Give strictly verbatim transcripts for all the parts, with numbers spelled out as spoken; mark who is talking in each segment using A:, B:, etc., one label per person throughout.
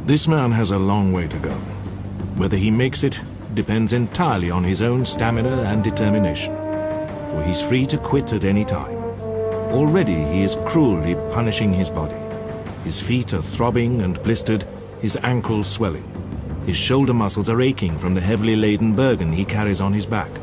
A: This man has a long way to go. Whether he makes it depends entirely on his own stamina and determination, for he's free to quit at any time. Already he is cruelly punishing his body. His feet are throbbing and blistered, his ankles swelling. His shoulder muscles are aching from the heavily laden burden he carries on his back.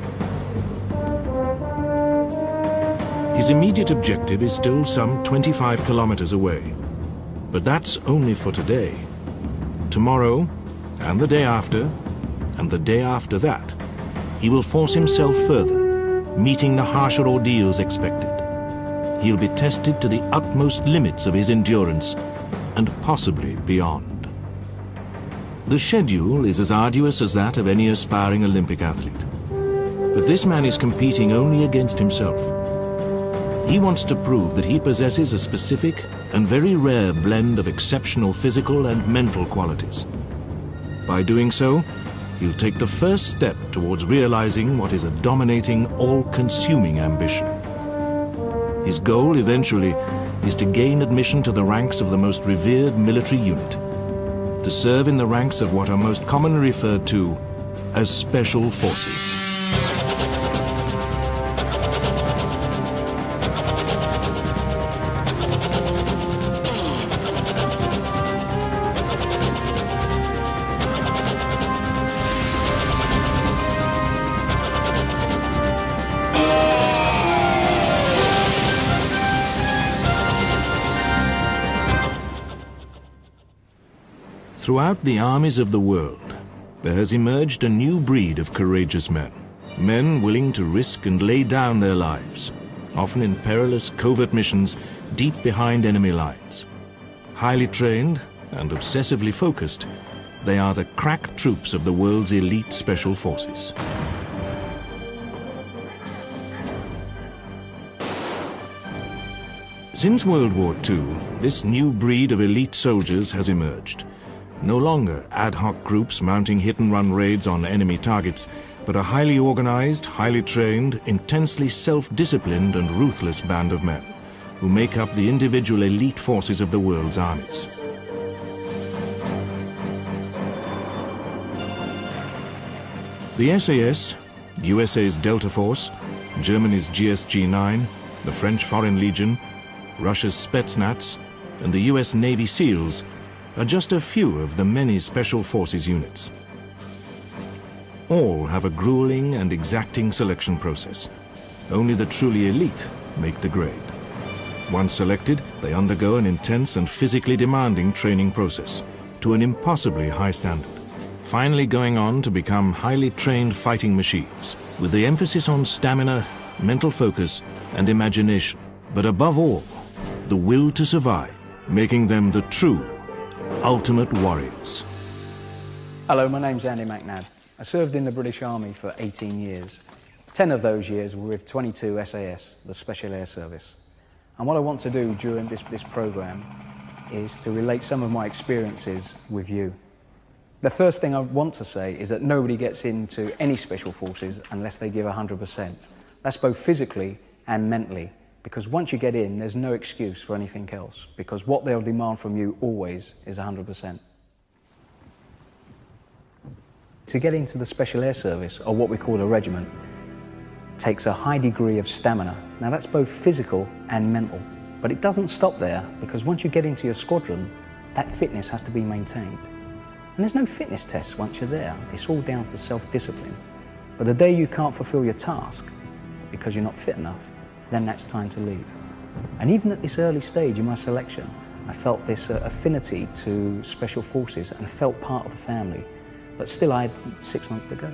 A: His immediate objective is still some twenty-five kilometers away. But that's only for today. Tomorrow, and the day after, and the day after that, he will force himself further, meeting the harsher ordeals expected. He'll be tested to the utmost limits of his endurance, and possibly beyond. The schedule is as arduous as that of any aspiring Olympic athlete. But this man is competing only against himself. He wants to prove that he possesses a specific and very rare blend of exceptional physical and mental qualities. By doing so, he'll take the first step towards realizing what is a dominating, all-consuming ambition. His goal, eventually, is to gain admission to the ranks of the most revered military unit, to serve in the ranks of what are most commonly referred to as Special Forces. Throughout the armies of the world, there has emerged a new breed of courageous men. Men willing to risk and lay down their lives, often in perilous covert missions deep behind enemy lines. Highly trained and obsessively focused, they are the crack troops of the world's elite special forces. Since World War Two, this new breed of elite soldiers has emerged. No longer ad hoc groups mounting hit-and-run raids on enemy targets, but a highly organized, highly trained, intensely self-disciplined and ruthless band of men who make up the individual elite forces of the world's armies. The S A S, U S A's Delta Force, Germany's G S G nine, the French Foreign Legion, Russia's Spetsnaz, and the U S Navy SEALs are just a few of the many special forces units. All have a grueling and exacting selection process. Only the truly elite make the grade. Once selected, they undergo an intense and physically demanding training process to an impossibly high standard, finally going on to become highly trained fighting machines with the emphasis on stamina, mental focus, and imagination, but above all, the will to survive, making them the true ultimate warriors.
B: Hello, my name's Andy McNab. I served in the British Army for eighteen years. Ten of those years were with twenty-two S A S, the Special Air Service. And what I want to do during this, this program is to relate some of my experiences with you. The first thing I want to say is that nobody gets into any special forces unless they give one hundred percent. That's both physically and mentally. Because once you get in, there's no excuse for anything else, because what they'll demand from you always is one hundred percent. To get into the Special Air Service, or what we call a regiment, takes a high degree of stamina. Now that's both physical and mental, but it doesn't stop there, because once you get into your squadron, that fitness has to be maintained. And there's no fitness tests once you're there, it's all down to self-discipline. But the day you can't fulfill your task because you're not fit enough, then that's time to leave. And even at this early stage in my selection, I felt this uh, affinity to special forces and felt part of the family. But still, I had six months to go.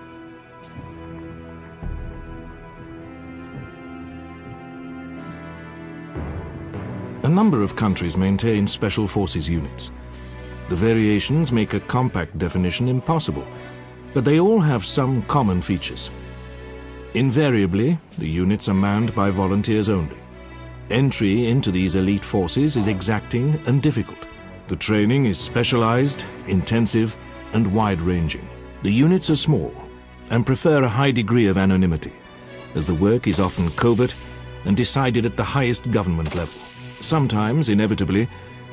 A: A number of countries maintain special forces units. The variations make a compact definition impossible, but they all have some common features. Invariably, the units are manned by volunteers only. Entry into these elite forces is exacting and difficult. The training is specialized, intensive, and wide-ranging. The units are small and prefer a high degree of anonymity, as the work is often covert and decided at the highest government level. Sometimes, inevitably,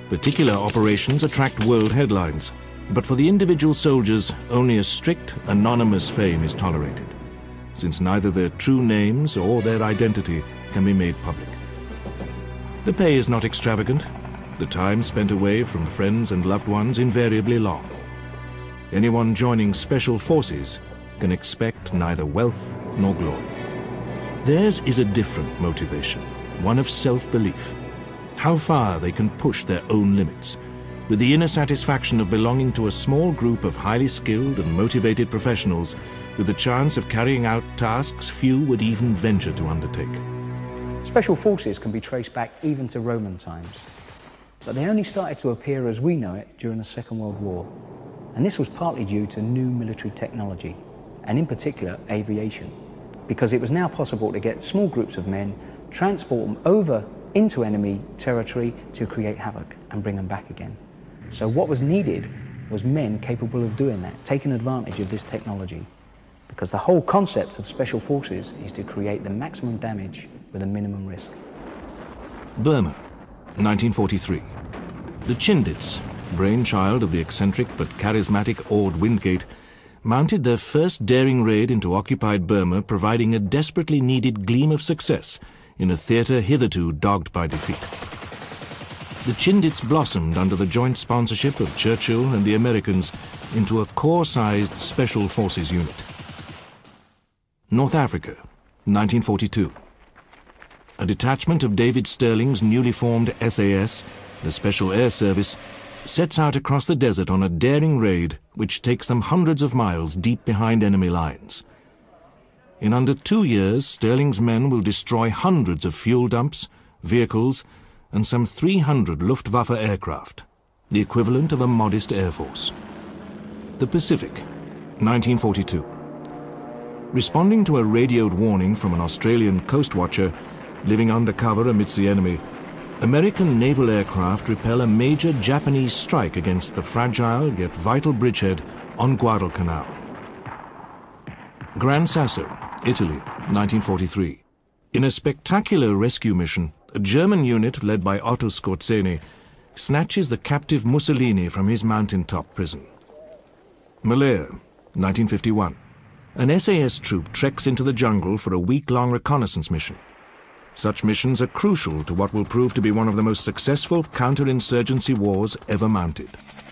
A: Particular operations attract world headlines, but for the individual soldiers, only a strict, anonymous fame is tolerated, since neither their true names or their identity can be made public. The pay is not extravagant, the time spent away from friends and loved ones invariably long. Anyone joining Special Forces can expect neither wealth nor glory. Theirs is a different motivation, one of self-belief. How far they can push their own limits, with the inner satisfaction of belonging to a small group of highly skilled and motivated professionals with the chance of carrying out tasks few would even venture to undertake.
B: Special Forces can be traced back even to Roman times, but they only started to appear as we know it during the Second World War. And this was partly due to new military technology, and in particular aviation, because it was now possible to get small groups of men, transport them over into enemy territory to create havoc and bring them back again. So what was needed was men capable of doing that, taking advantage of this technology, because the whole concept of Special Forces is to create the maximum damage with a minimum risk.
A: Burma, nineteen forty-three. The Chindits, brainchild of the eccentric but charismatic Ord Wingate, mounted their first daring raid into occupied Burma, providing a desperately needed gleam of success in a theatre hitherto dogged by defeat. The Chindits blossomed under the joint sponsorship of Churchill and the Americans into a corps-sized Special Forces unit. North Africa, nineteen forty-two. A detachment of David Sterling's newly formed S A S, the Special Air Service, sets out across the desert on a daring raid which takes them hundreds of miles deep behind enemy lines. In under two years, Sterling's men will destroy hundreds of fuel dumps, vehicles, and some three hundred Luftwaffe aircraft, the equivalent of a modest air force. The Pacific, nineteen forty-two. Responding to a radioed warning from an Australian coast watcher living under cover amidst the enemy, American naval aircraft repel a major Japanese strike against the fragile yet vital bridgehead on Guadalcanal. Gran Sasso, Italy, nineteen forty-three. In a spectacular rescue mission, a German unit led by Otto Skorzeny snatches the captive Mussolini from his mountaintop prison. Malaya, nineteen fifty-one. An S A S troop treks into the jungle for a week-long reconnaissance mission. Such missions are crucial to what will prove to be one of the most successful counterinsurgency wars ever mounted.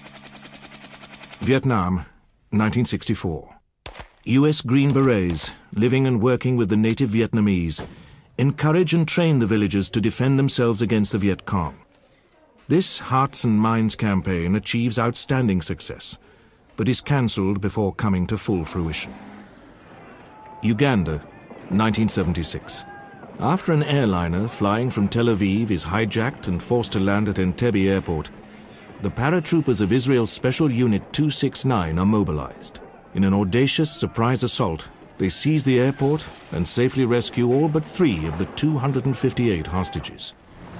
A: Vietnam, nineteen sixty-four. U S Green Berets, living and working with the native Vietnamese, encourage and train the villagers to defend themselves against the Viet Cong. This Hearts and Minds campaign achieves outstanding success, but is cancelled before coming to full fruition. Uganda, nineteen seventy-six. After an airliner flying from Tel Aviv is hijacked and forced to land at Entebbe Airport, the paratroopers of Israel's Special Unit two sixty-nine are mobilized. In an audacious surprise assault, they seize the airport and safely rescue all but three of the two hundred fifty-eight hostages.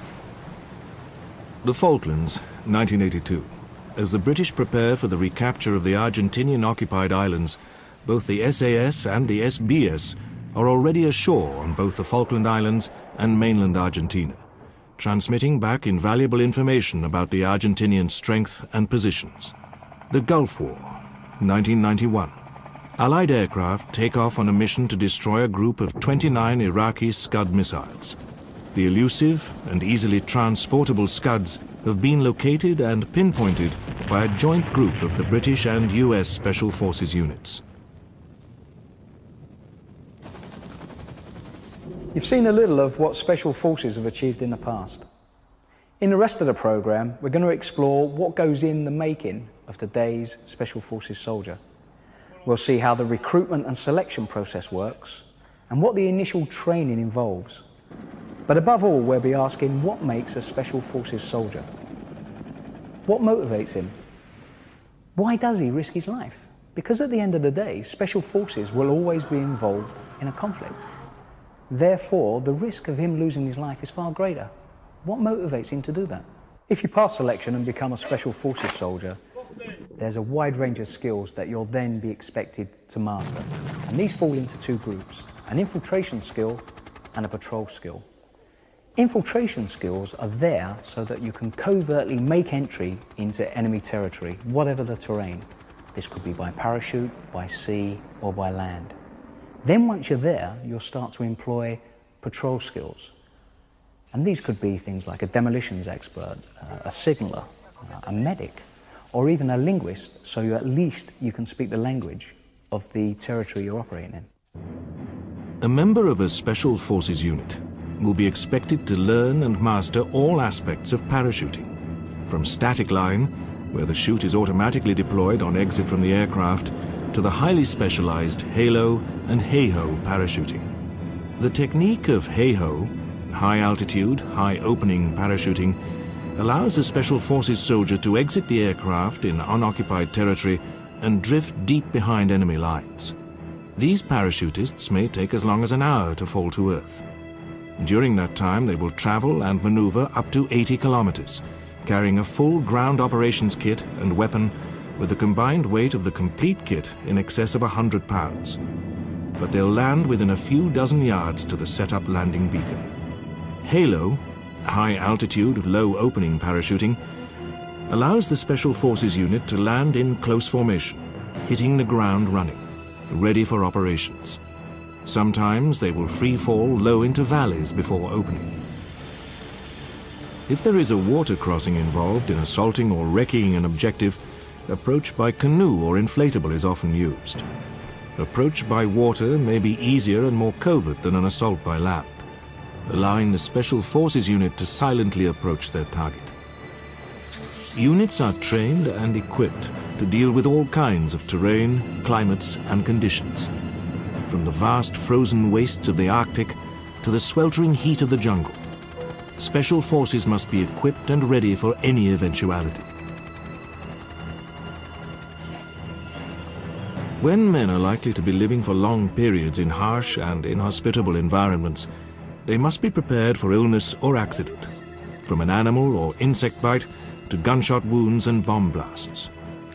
A: The Falklands, nineteen eighty-two. As the British prepare for the recapture of the Argentinian-occupied islands, both the S A S and the S B S are already ashore on both the Falkland Islands and mainland Argentina, transmitting back invaluable information about the Argentinian strength and positions. The Gulf War, nineteen ninety-one. Allied aircraft take off on a mission to destroy a group of twenty-nine Iraqi Scud missiles. The elusive and easily transportable Scuds have been located and pinpointed by a joint group of the British and U S Special Forces units.
B: You've seen a little of what Special Forces have achieved in the past. In the rest of the programme, we're going to explore what goes in the making of today's Special Forces soldier. We'll see how the recruitment and selection process works and what the initial training involves. But above all, we'll be asking what makes a Special Forces soldier? What motivates him? Why does he risk his life? Because at the end of the day, Special Forces will always be involved in a conflict. Therefore, the risk of him losing his life is far greater. What motivates him to do that? If you pass selection and become a Special Forces soldier, there's a wide range of skills that you'll then be expected to master. And these fall into two groups, an infiltration skill and a patrol skill. Infiltration skills are there so that you can covertly make entry into enemy territory, whatever the terrain. This could be by parachute, by sea, or by land. Then once you're there, you'll start to employ patrol skills. And these could be things like a demolitions expert, uh, a signaller, uh, a medic, or even a linguist, so you at least you can speak the language of the territory you're operating in.
A: A member of a Special Forces unit will be expected to learn and master all aspects of parachuting, from static line, where the chute is automatically deployed on exit from the aircraft, to the highly specialized halo and hey-ho parachuting. The technique of hey-ho, high altitude, high opening parachuting, allows the Special Forces soldier to exit the aircraft in unoccupied territory and drift deep behind enemy lines. These parachutists may take as long as an hour to fall to earth. During that time, they will travel and maneuver up to eighty kilometers, carrying a full ground operations kit and weapon with the combined weight of the complete kit in excess of one hundred pounds. But they'll land within a few dozen yards to the set-up landing beacon. Halo, high altitude, low opening parachuting, allows the Special Forces unit to land in close formation, hitting the ground running, ready for operations. Sometimes they will free fall low into valleys before opening. If there is a water crossing involved in assaulting or wrecking an objective, approach by canoe or inflatable is often used. Approach by water may be easier and more covert than an assault by land, allowing the Special Forces unit to silently approach their target. Units are trained and equipped to deal with all kinds of terrain, climates, and conditions, from the vast frozen wastes of the Arctic to the sweltering heat of the jungle. Special Forces must be equipped and ready for any eventuality. When men are likely to be living for long periods in harsh and inhospitable environments, they must be prepared for illness or accident, from an animal or insect bite to gunshot wounds and bomb blasts.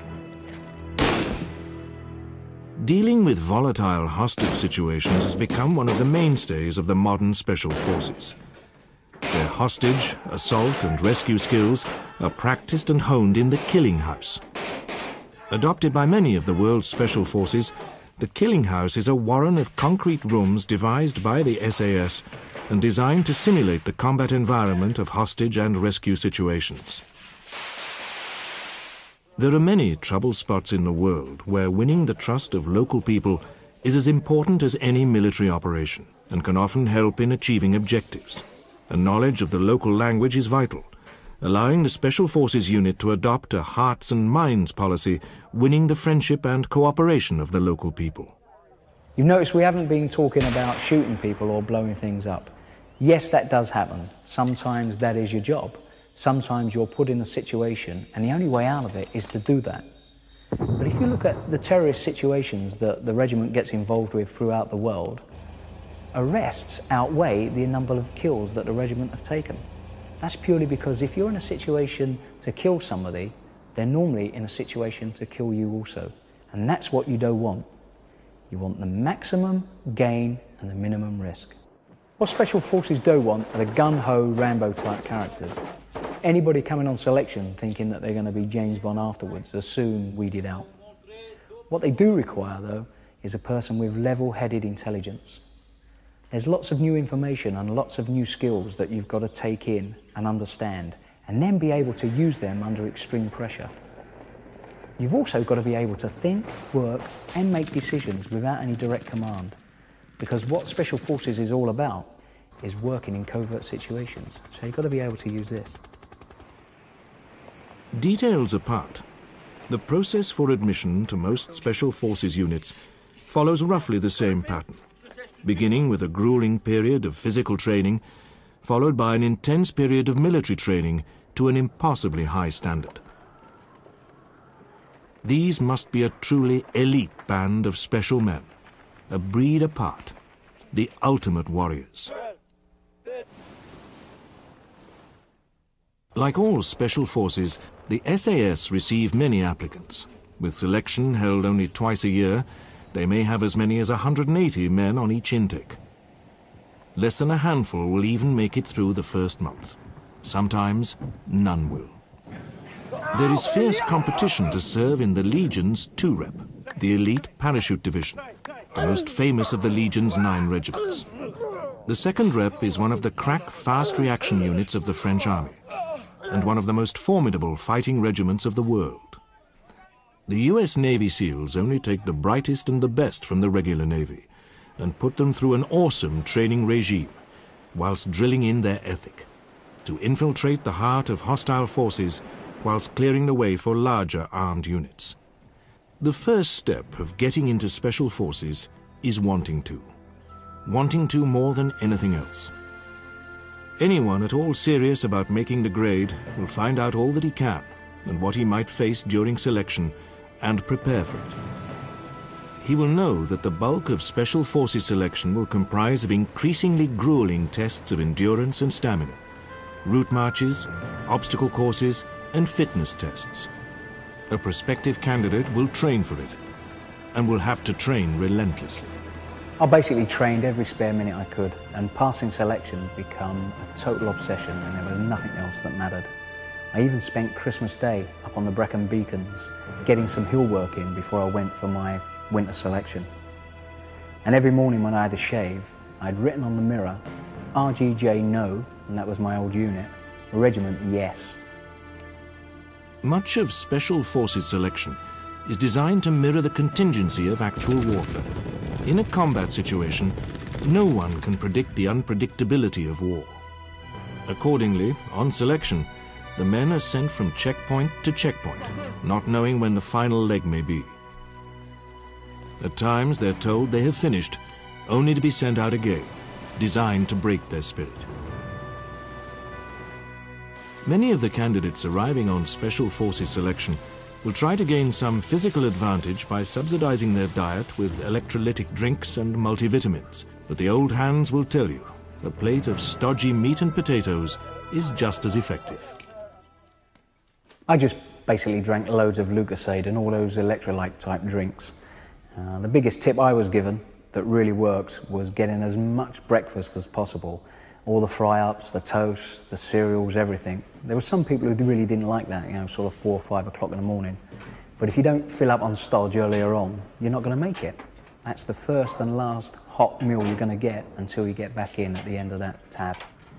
A: Dealing with volatile hostage situations has become one of the mainstays of the modern Special Forces. Their hostage, assault and rescue skills are practiced and honed in the killing house. Adopted by many of the world's Special Forces, the killing house is a warren of concrete rooms devised by the S A S and designed to simulate the combat environment of hostage and rescue situations. There are many trouble spots in the world where winning the trust of local people is as important as any military operation and can often help in achieving objectives. A knowledge of the local language is vital, allowing the Special Forces unit to adopt a hearts and minds policy, winning the friendship and cooperation of the local people.
B: You've noticed we haven't been talking about shooting people or blowing things up. Yes, that does happen. Sometimes that is your job. Sometimes you're put in a situation and the only way out of it is to do that. But if you look at the terrorist situations that the regiment gets involved with throughout the world, arrests outweigh the number of kills that the regiment have taken. That's purely because if you're in a situation to kill somebody, they're normally in a situation to kill you also. And that's what you don't want. You want the maximum gain and the minimum risk. What Special Forces do want are the gun-ho Rambo type characters. Anybody coming on selection thinking that they're going to be James Bond afterwards are soon weeded out. What they do require, though, is a person with level-headed intelligence. There's lots of new information and lots of new skills that you've got to take in and understand, and then be able to use them under extreme pressure. You've also got to be able to think, work, and make decisions without any direct command, because what Special Forces is all about is working in covert situations, so you've got to be able to use this.
A: Details apart, the process for admission to most Special Forces units follows roughly the same pattern, beginning with a grueling period of physical training, followed by an intense period of military training to an impossibly high standard. These must be a truly elite band of special men, a breed apart, the ultimate warriors. Like all Special Forces, the S A S receive many applicants. With selection held only twice a year, they may have as many as one hundred eighty men on each intake. Less than a handful will even make it through the first month. Sometimes, none will. There is fierce competition to serve in the Legion's two rep, the elite parachute division, the most famous of the Legion's nine regiments. The second rep is one of the crack fast reaction units of the French army, and one of the most formidable fighting regiments of the world. The U S Navy SEALs only take the brightest and the best from the regular Navy and put them through an awesome training regime, whilst drilling in their ethic, to infiltrate the heart of hostile forces whilst clearing the way for larger armed units. The first step of getting into special forces is wanting to. Wanting to more than anything else. Anyone at all serious about making the grade will find out all that he can and what he might face during selection and prepare for it. He will know that the bulk of Special Forces selection will comprise of increasingly grueling tests of endurance and stamina, route marches, obstacle courses, and fitness tests. A prospective candidate will train for it and will have to train relentlessly.
B: I basically trained every spare minute I could, and passing selection became a total obsession, and there was nothing else that mattered. I even spent Christmas Day up on the Brecon Beacons getting some hill work in before I went for my winter selection. And every morning when I had a shave, I'd written on the mirror, R G J no, and that was my old unit, regiment yes.
A: Much of Special Forces selection is designed to mirror the contingency of actual warfare. In a combat situation, no one can predict the unpredictability of war. Accordingly, on selection, the men are sent from checkpoint to checkpoint, not knowing when the final leg may be. At times, they're told they have finished, only to be sent out again, designed to break their spirit. Many of the candidates arriving on Special Forces selection will try to gain some physical advantage by subsidizing their diet with electrolytic drinks and multivitamins. But the old hands will tell you, a plate of stodgy meat and potatoes is just as effective.
B: I just basically drank loads of Lucozade and all those electrolyte type drinks. Uh, the biggest tip I was given that really works was getting as much breakfast as possible. All the fry-ups, the toast, the cereals, everything. There were some people who really didn't like that, you know, sort of four or five o'clock in the morning. But if you don't fill up on stodge earlier on, you're not going to make it. That's the first and last hot meal you're going to get until you get back in at the end of that tab.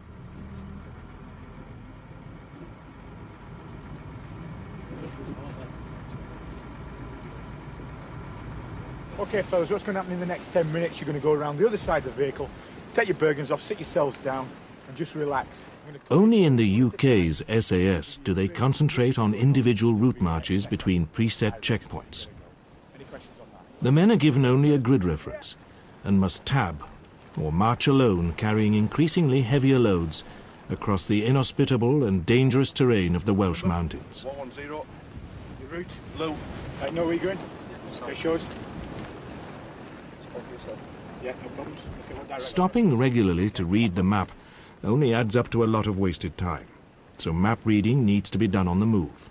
C: Okay fellas, what's going to happen in the next ten minutes, you're going to go around the other side of the vehicle, take your burgans off, sit yourselves down and just relax.
A: Only in the U K's S A S do they concentrate on individual route marches between preset checkpoints. The men are given only a grid reference and must tab or march alone, carrying increasingly heavier loads across the inhospitable and dangerous terrain of the Welsh mountains.
C: one one zero, your route, low. I know where you're going. Okay, shows. Yeah, no problems. Okay, what direction?
A: Stopping regularly to read the map only adds up to a lot of wasted time, so map reading needs to be done on the move.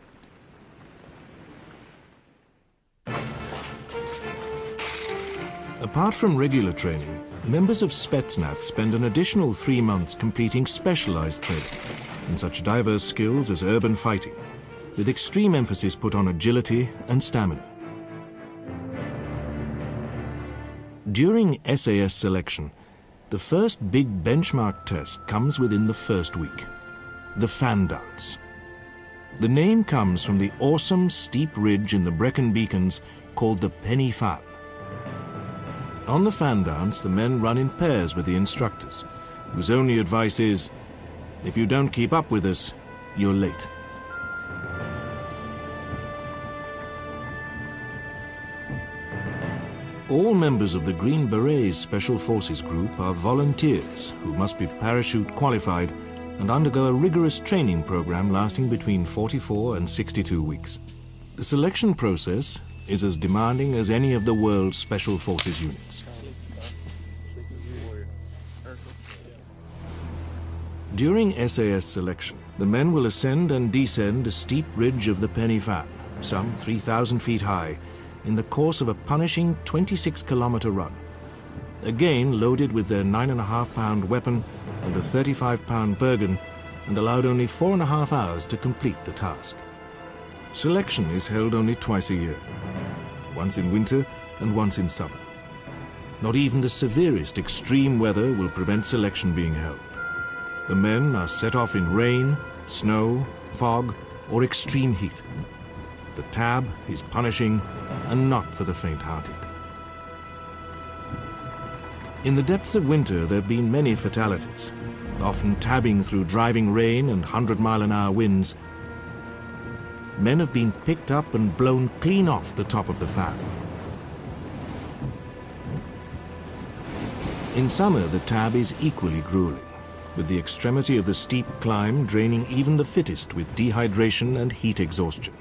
A: Apart from regular training, members of Spetsnaz spend an additional three months completing specialized training in such diverse skills as urban fighting, with extreme emphasis put on agility and stamina. During S A S selection, the first big benchmark test comes within the first week, the fan dance. The name comes from the awesome steep ridge in the Brecon Beacons called the Penny Fan. On the fan dance, the men run in pairs with the instructors, whose only advice is, if you don't keep up with us, you're late. All members of the Green Berets Special Forces Group are volunteers who must be parachute qualified and undergo a rigorous training program lasting between forty-four and sixty-two weeks. The selection process is as demanding as any of the world's Special Forces units. During S A S selection, the men will ascend and descend a steep ridge of the Penny Fan, some three thousand feet high, in the course of a punishing twenty-six kilometer run. again loaded with their nine and a half pound weapon and a thirty-five pound Bergen, and allowed only four and a half hours to complete the task. Selection is held only twice a year, once in winter and once in summer. Not even the severest extreme weather will prevent selection being held. The men are set off in rain, snow, fog, or extreme heat. The tab is punishing and not for the faint-hearted. In the depths of winter, there have been many fatalities, often tabbing through driving rain and hundred mile an hour winds. Men have been picked up and blown clean off the top of the fan. In summer, the tab is equally grueling, with the extremity of the steep climb draining even the fittest with dehydration and heat exhaustion.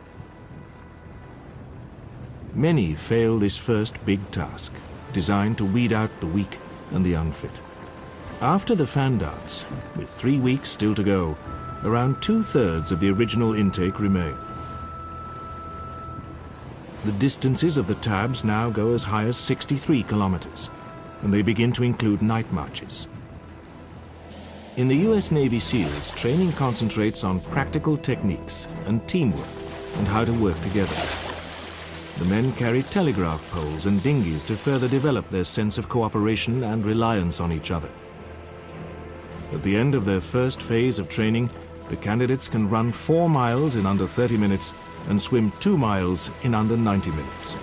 A: Many fail this first big task, designed to weed out the weak and the unfit. After the fan dance, with three weeks still to go, around two-thirds of the original intake remain. The distances of the tabs now go as high as sixty-three kilometers, and they begin to include night marches. In the U S Navy SEALs, training concentrates on practical techniques and teamwork and how to work together. The men carry telegraph poles and dinghies to further develop their sense of cooperation and reliance on each other. At the end of their first phase of training, the candidates can run four miles in under thirty minutes and swim two miles in under ninety minutes.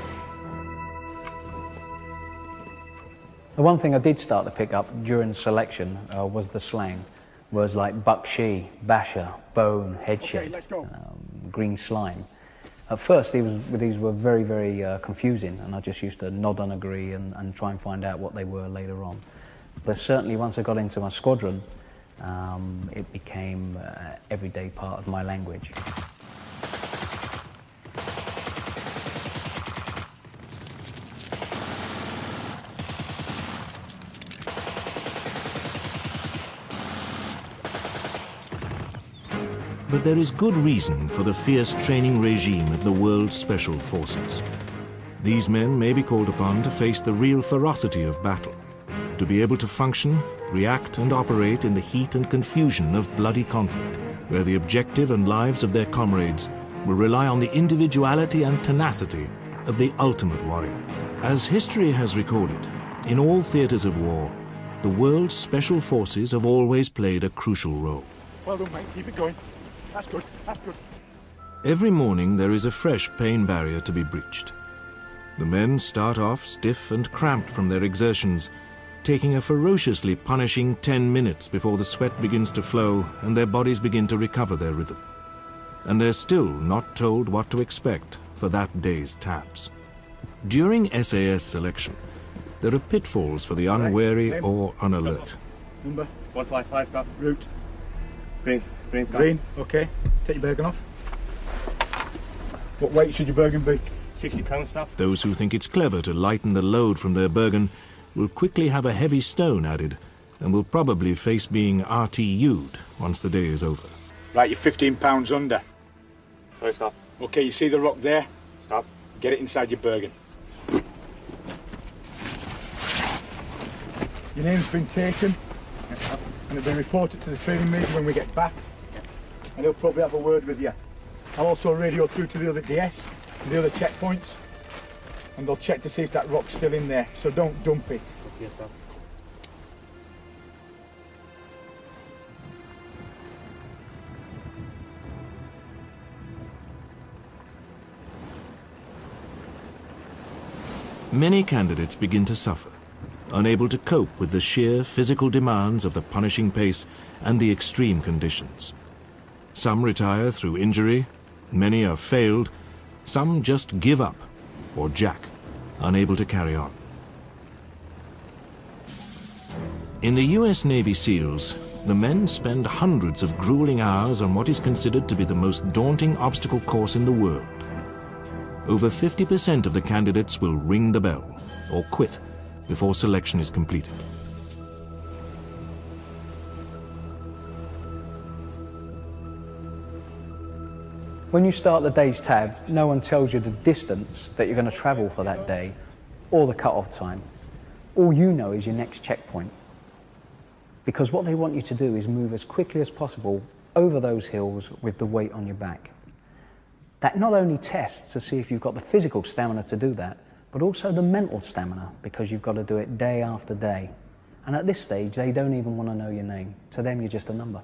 B: The one thing I did start to pick up during selection uh, was the slang. Words like buckshee, basher, bone, head shape,
C: Okay,
B: um, green slime. At first, these, these were very, very uh, confusing, and I just used to nod and agree and, and try and find out what they were later on. But certainly once I got into my squadron, um, it became uh, everyday part of my language.
A: But there is good reason for the fierce training regime of the world's special forces. These men may be called upon to face the real ferocity of battle, to be able to function, react and operate in the heat and confusion of bloody conflict, where the objective and lives of their comrades will rely on the individuality and tenacity of the ultimate warrior. As history has recorded, in all theaters of war, the world's special forces have always played a crucial role.
C: Well done, mate. Keep it going. That's good. That's good.
A: Every morning there is a fresh pain barrier to be breached. The men start off stiff and cramped from their exertions, taking a ferociously punishing ten minutes before the sweat begins to flow and their bodies begin to recover their rhythm. And they're still not told what to expect for that day's tabs. During S A S selection, there are pitfalls for the unwary or unalert.
C: Number?
D: one five five, stop. Route. Green. Green, stop.
C: Green. Okay. Take your Bergen off. What weight should your Bergen be?
D: sixty pounds, stop.
A: Those who think it's clever to lighten the load from their Bergen will quickly have a heavy stone added and will probably face being R T U'd once the day is over.
C: Right, you're fifteen pounds under.
D: Sorry, stop.
C: Okay, you see the rock there?
D: Stop.
C: Get it inside your Bergen. Your name's been taken,
D: Yeah, stop.
C: and it'll be reported to the training major when we get back, and he'll probably have a word with you. I'll also radio through to the other D S, to the other checkpoints, and they'll check to see if that rock's still in there, so don't dump it.
D: Yeah, stop.
A: Many candidates begin to suffer, unable to cope with the sheer physical demands of the punishing pace and the extreme conditions. Some retire through injury, many are failed, some just give up or jack, unable to carry on. In the U S Navy SEALs, the men spend hundreds of grueling hours on what is considered to be the most daunting obstacle course in the world. Over fifty percent of the candidates will ring the bell or quit before selection is completed.
B: When you start the day's tab, no one tells you the distance that you're going to travel for that day or the cut-off time. all you know is your next checkpoint. Because what they want you to do is move as quickly as possible over those hills with the weight on your back. That not only tests to see if you've got the physical stamina to do that, but also the mental stamina, because you've got to do it day after day. And at this stage, they don't even want to know your name. To them, you're just a number.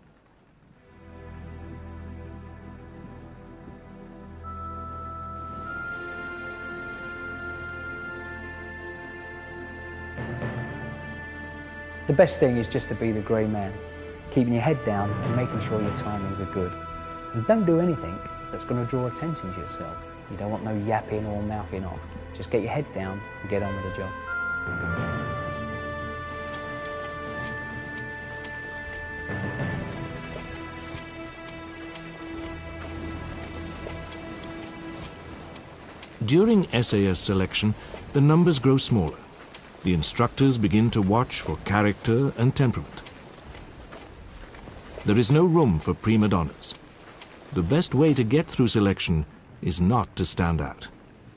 B: The best thing is just to be the grey man, keeping your head down and making sure your timings are good. And don't do anything that's going to draw attention to yourself. You don't want no yapping or mouthing off. Just get your head down and get on with the job.
A: During S A S selection, the numbers grow smaller. The instructors begin to watch for character and temperament. There is no room for prima donnas. The best way to get through selection is not to stand out.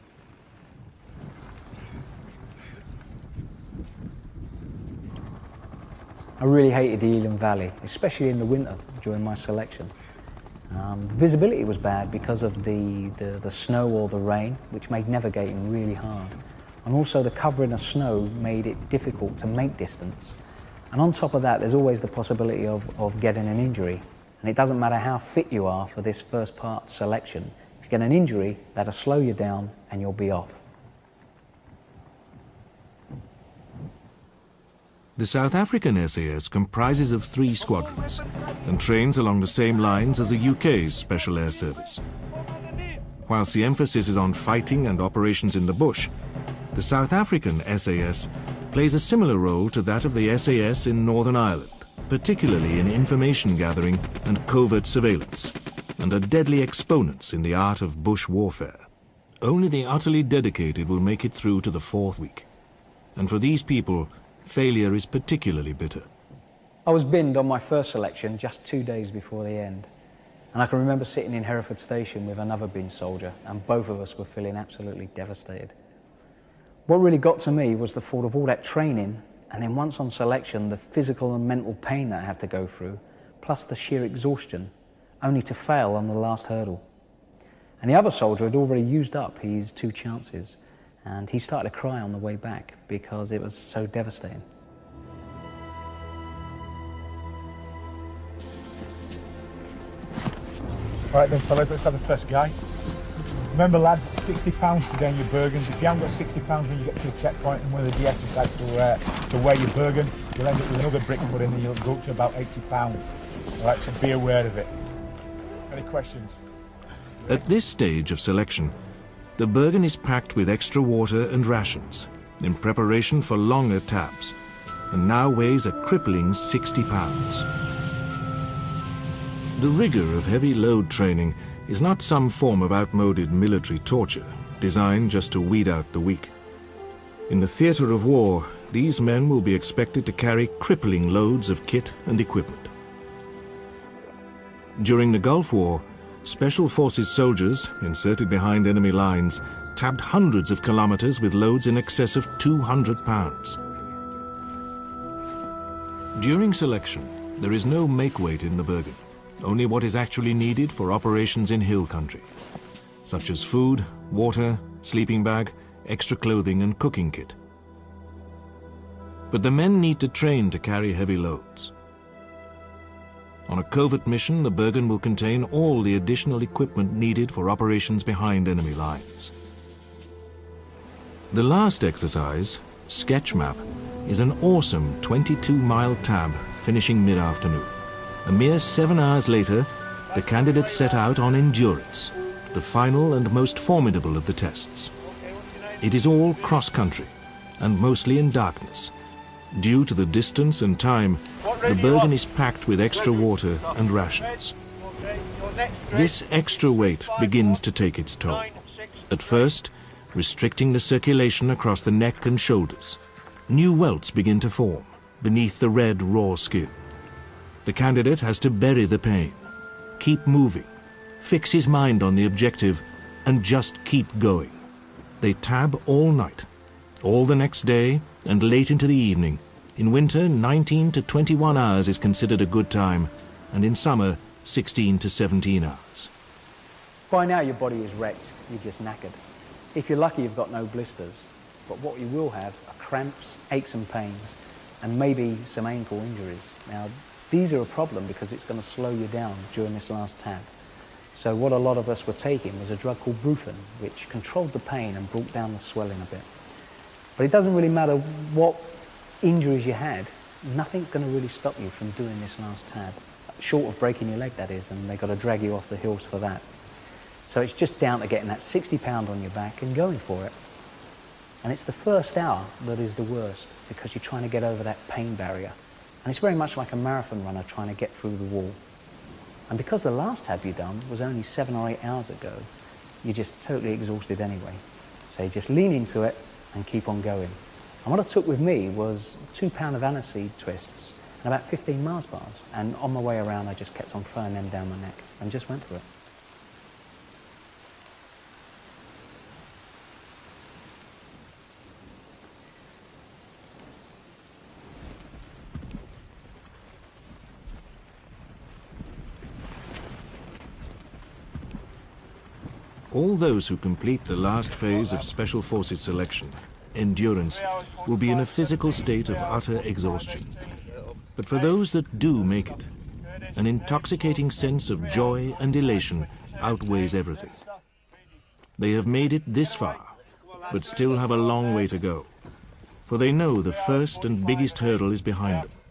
B: I really hated the Elam Valley, especially in the winter during my selection. Um, visibility was bad because of the, the, the snow or the rain, which made navigating really hard. And also the covering of snow made it difficult to make distance. And on top of that, there's always the possibility of, of getting an injury. And it doesn't matter how fit you are for this first part selection. If you get an injury, that'll slow you down and you'll be off.
A: The South African S A S comprises of three squadrons and trains along the same lines as the U K's Special Air Service. Whilst the emphasis is on fighting and operations in the bush, the South African S A S plays a similar role to that of the S A S in Northern Ireland, particularly in information gathering and covert surveillance, and are deadly exponents in the art of bush warfare. Only the utterly dedicated will make it through to the fourth week. And for these people, failure is particularly bitter.
B: I was binned on my first selection just two days before the end. And I can remember sitting in Hereford Station with another bin soldier, and both of us were feeling absolutely devastated. What really got to me was the thought of all that training, and then once on selection, the physical and mental pain that I had to go through, plus the sheer exhaustion, only to fail on the last hurdle. And the other soldier had already used up his two chances, and he started to cry on the way back because it was so devastating.
C: Right then fellas, let's have the first guy. Remember lads, it's sixty pounds to gain your Bergens. If you haven't got sixty pounds when you get to the checkpoint and one of the D S decides to, uh, to weigh your Bergen, you'll end up with another brick put in and you'll go up to about eighty pounds. Alright, so be aware of it. Any questions?
A: At this stage of selection, the Bergen is packed with extra water and rations in preparation for longer tabs, and now weighs a crippling sixty pounds. The rigor of heavy load training is not some form of outmoded military torture designed just to weed out the weak. In the theatre of war, these men will be expected to carry crippling loads of kit and equipment. During the Gulf War, Special Forces soldiers, inserted behind enemy lines, tabbed hundreds of kilometers with loads in excess of two hundred pounds. During selection, there is no make-weight in the Bergen, only what is actually needed for operations in hill country, such as food, water, sleeping bag, extra clothing and cooking kit. But the men need to train to carry heavy loads. On a covert mission, the Bergen will contain all the additional equipment needed for operations behind enemy lines. The last exercise, Sketch Map, is an awesome twenty-two mile tab finishing mid-afternoon. A mere seven hours later, the candidates set out on Endurance, the final and most formidable of the tests. It is all cross-country, and mostly in darkness. Due to the distance and time, the Bergen is packed with extra water and rations. This extra weight begins to take its toll. At first, restricting the circulation across the neck and shoulders. New welts begin to form beneath the red, raw skin. The candidate has to bury the pain, keep moving, fix his mind on the objective, and just keep going. They tab all night, All the next day and late into the evening. In winter, nineteen to twenty-one hours is considered a good time, and in summer, sixteen to seventeen hours.
B: By now your body is wrecked, you're just knackered. If you're lucky, you've got no blisters, but what you will have are cramps, aches and pains, and maybe some ankle injuries. Now, these are a problem because it's going to slow you down during this last tab. So what a lot of us were taking was a drug called Brufen, which controlled the pain and brought down the swelling a bit. But it doesn't really matter what injuries you had, nothing's going to really stop you from doing this last tab. Short of breaking your leg, that is, and they've got to drag you off the hills for that. So it's just down to getting that sixty pound on your back and going for it. And it's the first hour that is the worst because you're trying to get over that pain barrier. And it's very much like a marathon runner trying to get through the wall. And because the last tab you done was only seven or eight hours ago, you're just totally exhausted anyway. So you just lean into it and keep on going. And what I took with me was two pound of aniseed twists and about fifteen Mars bars. And on my way around, I just kept on throwing them down my neck and just went for it.
A: All those who complete the last phase of Special Forces selection, endurance, will be in a physical state of utter exhaustion. But for those that do make it, an intoxicating sense of joy and elation outweighs everything. They have made it this far, but still have a long way to go, for they know the first and biggest hurdle is behind them.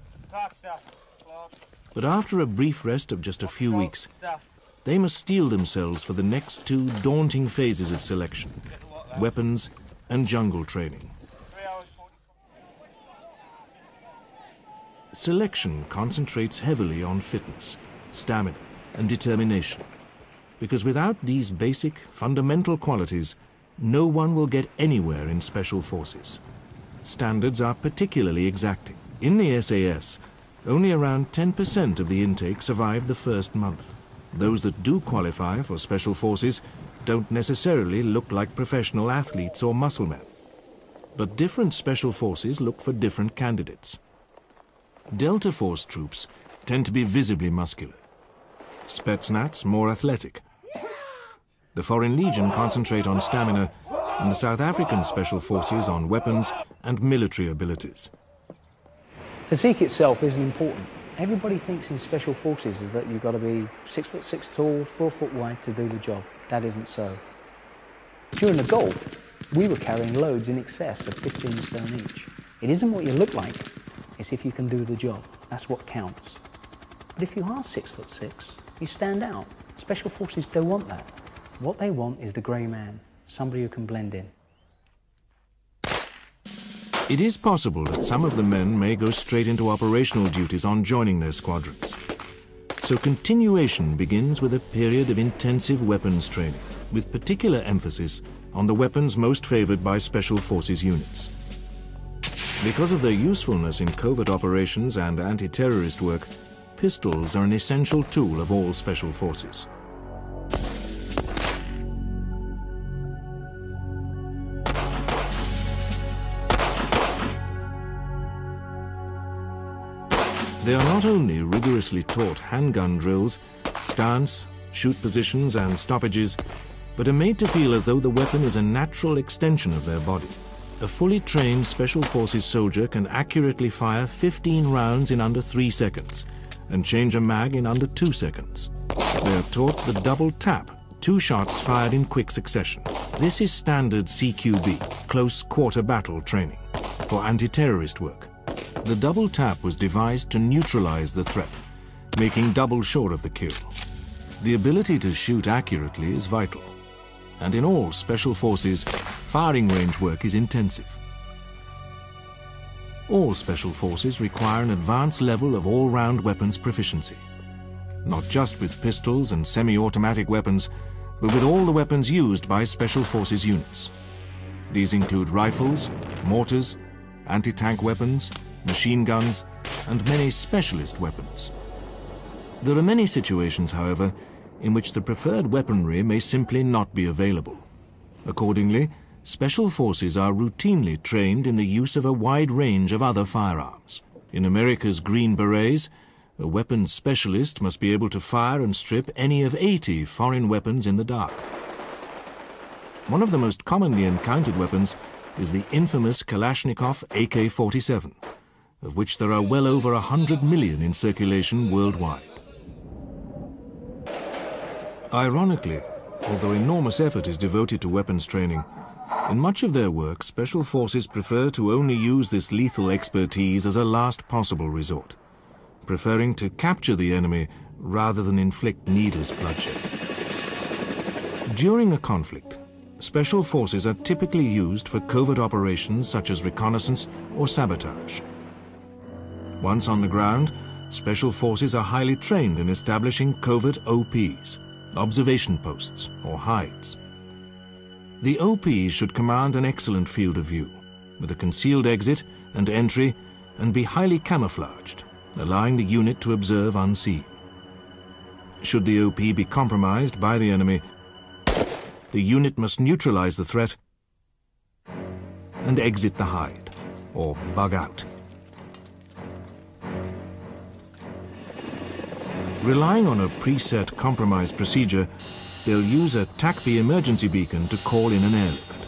A: But after a brief rest of just a few weeks, they must steel themselves for the next two daunting phases of selection, weapons and jungle training. Selection concentrates heavily on fitness, stamina, and determination, because without these basic, fundamental qualities, no one will get anywhere in Special Forces. Standards are particularly exacting. In the S A S, only around ten percent of the intake survive the first month. Those that do qualify for Special Forces don't necessarily look like professional athletes or musclemen. But different Special Forces look for different candidates. Delta Force troops tend to be visibly muscular. Spetsnaz more athletic. The Foreign Legion concentrate on stamina, and the South African Special Forces on weapons and military abilities.
B: Physique itself isn't important. Everybody thinks in Special Forces is that you've got to be six foot six tall, four foot wide to do the job. That isn't so. During the Gulf, we were carrying loads in excess of fifteen stone each. It isn't what you look like, it's if you can do the job. That's what counts. But if you are six foot six, you stand out. Special Forces don't want that. What they want is the grey man, somebody who can blend in.
A: It is possible that some of the men may go straight into operational duties on joining their squadrons. So continuation begins with a period of intensive weapons training, with particular emphasis on the weapons most favored by Special Forces units. Because of their usefulness in covert operations and anti-terrorist work, pistols are an essential tool of all Special Forces. They are not only rigorously taught handgun drills, stance, shoot positions and stoppages, but are made to feel as though the weapon is a natural extension of their body. A fully trained Special Forces soldier can accurately fire fifteen rounds in under three seconds and change a mag in under two seconds. They are taught the double tap, two shots fired in quick succession. This is standard C Q B, close quarter battle training, for anti-terrorist work. The double tap was devised to neutralize the threat, making double sure of the kill. The ability to shoot accurately is vital, and in all Special Forces, firing range work is intensive. All Special Forces require an advanced level of all-round weapons proficiency, not just with pistols and semi-automatic weapons, but with all the weapons used by Special Forces units. These include rifles, mortars, anti-tank weapons, machine guns, and many specialist weapons. There are many situations, however, in which the preferred weaponry may simply not be available. Accordingly, Special forces are routinely trained in the use of a wide range of other firearms. In America's Green Berets, a weapons specialist must be able to fire and strip any of eighty foreign weapons in the dark. One of the most commonly encountered weapons is the infamous Kalashnikov A K forty-seven, of which there are well over a hundred million in circulation worldwide. Ironically, although enormous effort is devoted to weapons training, in much of their work, special forces prefer to only use this lethal expertise as a last possible resort, preferring to capture the enemy rather than inflict needless bloodshed. During a conflict, special forces are typically used for covert operations such as reconnaissance or sabotage. Once on the ground, special forces are highly trained in establishing covert O Ps, observation posts or hides. The O Ps should command an excellent field of view, with a concealed exit and entry, and be highly camouflaged, allowing the unit to observe unseen. Should the O P be compromised by the enemy, the unit must neutralize the threat and exit the hide, or bug out. Relying on a preset compromise procedure, they'll use a T A C B emergency beacon to call in an airlift.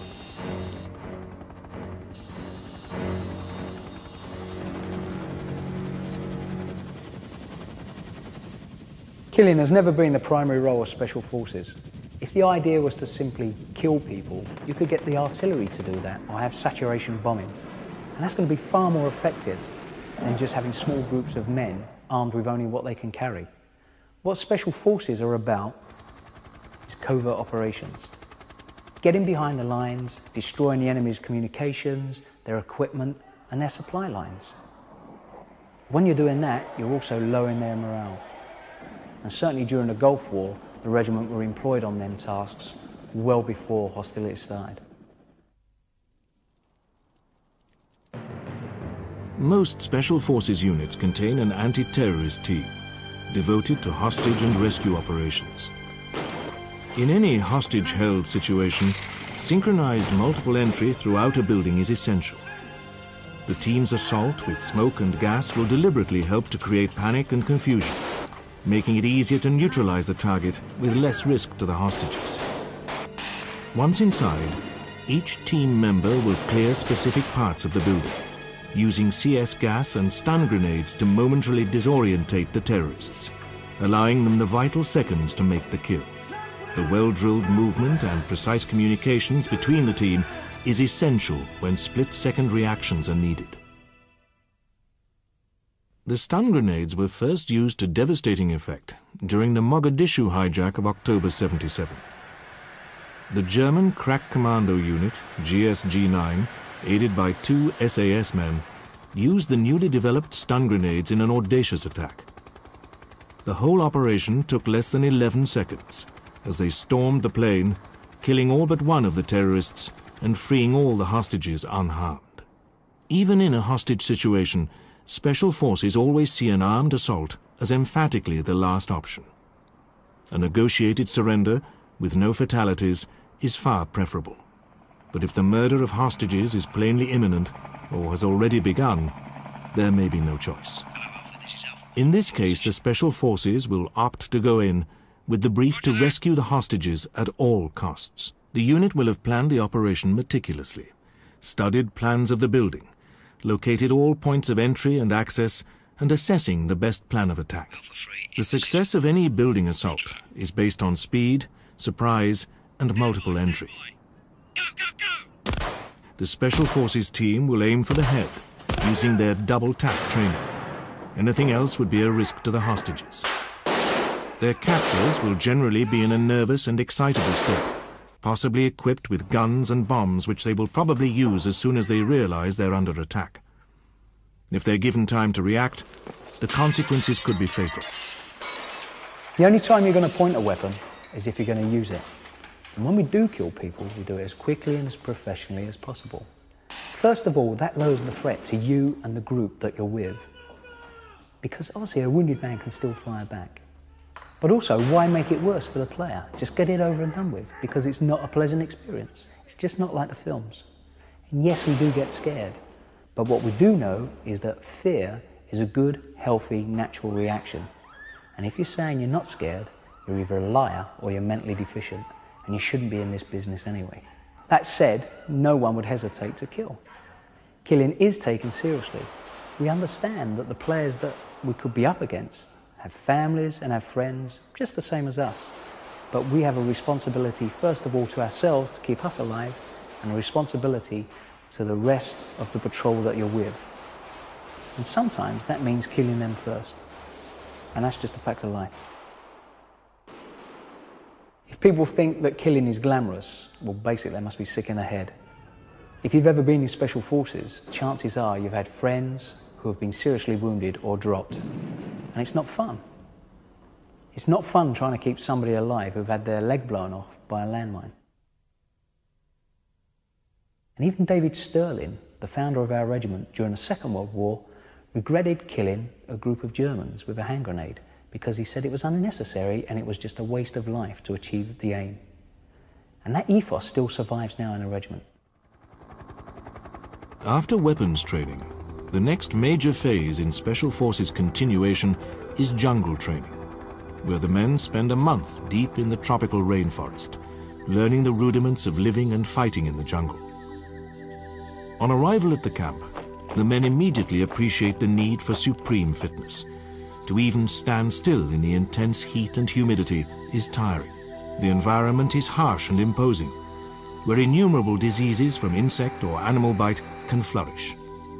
B: Killing has never been the primary role of special forces. If the idea was to simply kill people, you could get the artillery to do that or have saturation bombing. And that's going to be far more effective than just having small groups of men armed with only what they can carry. What special forces are about is covert operations. Getting behind the lines, destroying the enemy's communications, their equipment, and their supply lines. When you're doing that, you're also lowering their morale. And certainly during the Gulf War, the regiment were employed on them tasks well before hostilities started.
A: Most special forces units contain an anti-terrorist team devoted to hostage and rescue operations. In any hostage-held situation, synchronized multiple entry throughout a building is essential. The team's assault with smoke and gas will deliberately help to create panic and confusion, making it easier to neutralize the target with less risk to the hostages. Once inside, each team member will clear specific parts of the building, using C S gas and stun grenades to momentarily disorientate the terrorists, allowing them the vital seconds to make the kill. The well-drilled movement and precise communications between the team is essential when split-second reactions are needed. The stun grenades were first used to devastating effect during the Mogadishu hijack of October seventy-seven. The German crack commando unit, G S G nine, aided by two S A S men, used the newly developed stun grenades in an audacious attack. The whole operation took less than eleven seconds as they stormed the plane, killing all but one of the terrorists and freeing all the hostages unharmed. Even in a hostage situation, special forces always see an armed assault as emphatically the last option. A negotiated surrender with no fatalities is far preferable. But if the murder of hostages is plainly imminent or has already begun, there may be no choice. In this case, the special forces will opt to go in with the brief to rescue the hostages at all costs. The unit will have planned the operation meticulously, studied plans of the building, located all points of entry and access, and assessing the best plan of attack. The success of any building assault is based on speed, surprise, and multiple entry. The Special Forces team will aim for the head, using their double tap training. Anything else would be a risk to the hostages. Their captors will generally be in a nervous and excitable state, possibly equipped with guns and bombs which they will probably use as soon as they realize they're under attack. If they're given time to react, the consequences could be fatal.
B: The only time you're going to point a weapon is if you're going to use it. And when we do kill people, we do it as quickly and as professionally as possible. First of all, that lowers the threat to you and the group that you're with. Because obviously a wounded man can still fire back. But also, why make it worse for the player? Just get it over and done with, because it's not a pleasant experience. It's just not like the films. And yes, we do get scared, but what we do know is that fear is a good, healthy, natural reaction. And if you're saying you're not scared, you're either a liar or you're mentally deficient, and you shouldn't be in this business anyway. That said, no one would hesitate to kill. Killing is taken seriously. We understand that the players that we could be up against have families and have friends just the same as us. But we have a responsibility, first of all, to ourselves to keep us alive, and a responsibility to the rest of the patrol that you're with. And sometimes that means killing them first. And that's just a fact of life. If people think that killing is glamorous, well, basically they must be sick in the head. If you've ever been in special forces, chances are you've had friends who have been seriously wounded or dropped. And it's not fun. It's not fun trying to keep somebody alive who've had their leg blown off by a landmine. And even David Sterling, the founder of our regiment during the Second World War, regretted killing a group of Germans with a hand grenade because he said it was unnecessary and it was just a waste of life to achieve the aim. And that ethos still survives now in the regiment.
A: After weapons training, the next major phase in Special Forces continuation is jungle training, where the men spend a month deep in the tropical rainforest, learning the rudiments of living and fighting in the jungle. On arrival at the camp, the men immediately appreciate the need for supreme fitness. To even stand still in the intense heat and humidity is tiring. The environment is harsh and imposing, where innumerable diseases from insect or animal bite can flourish.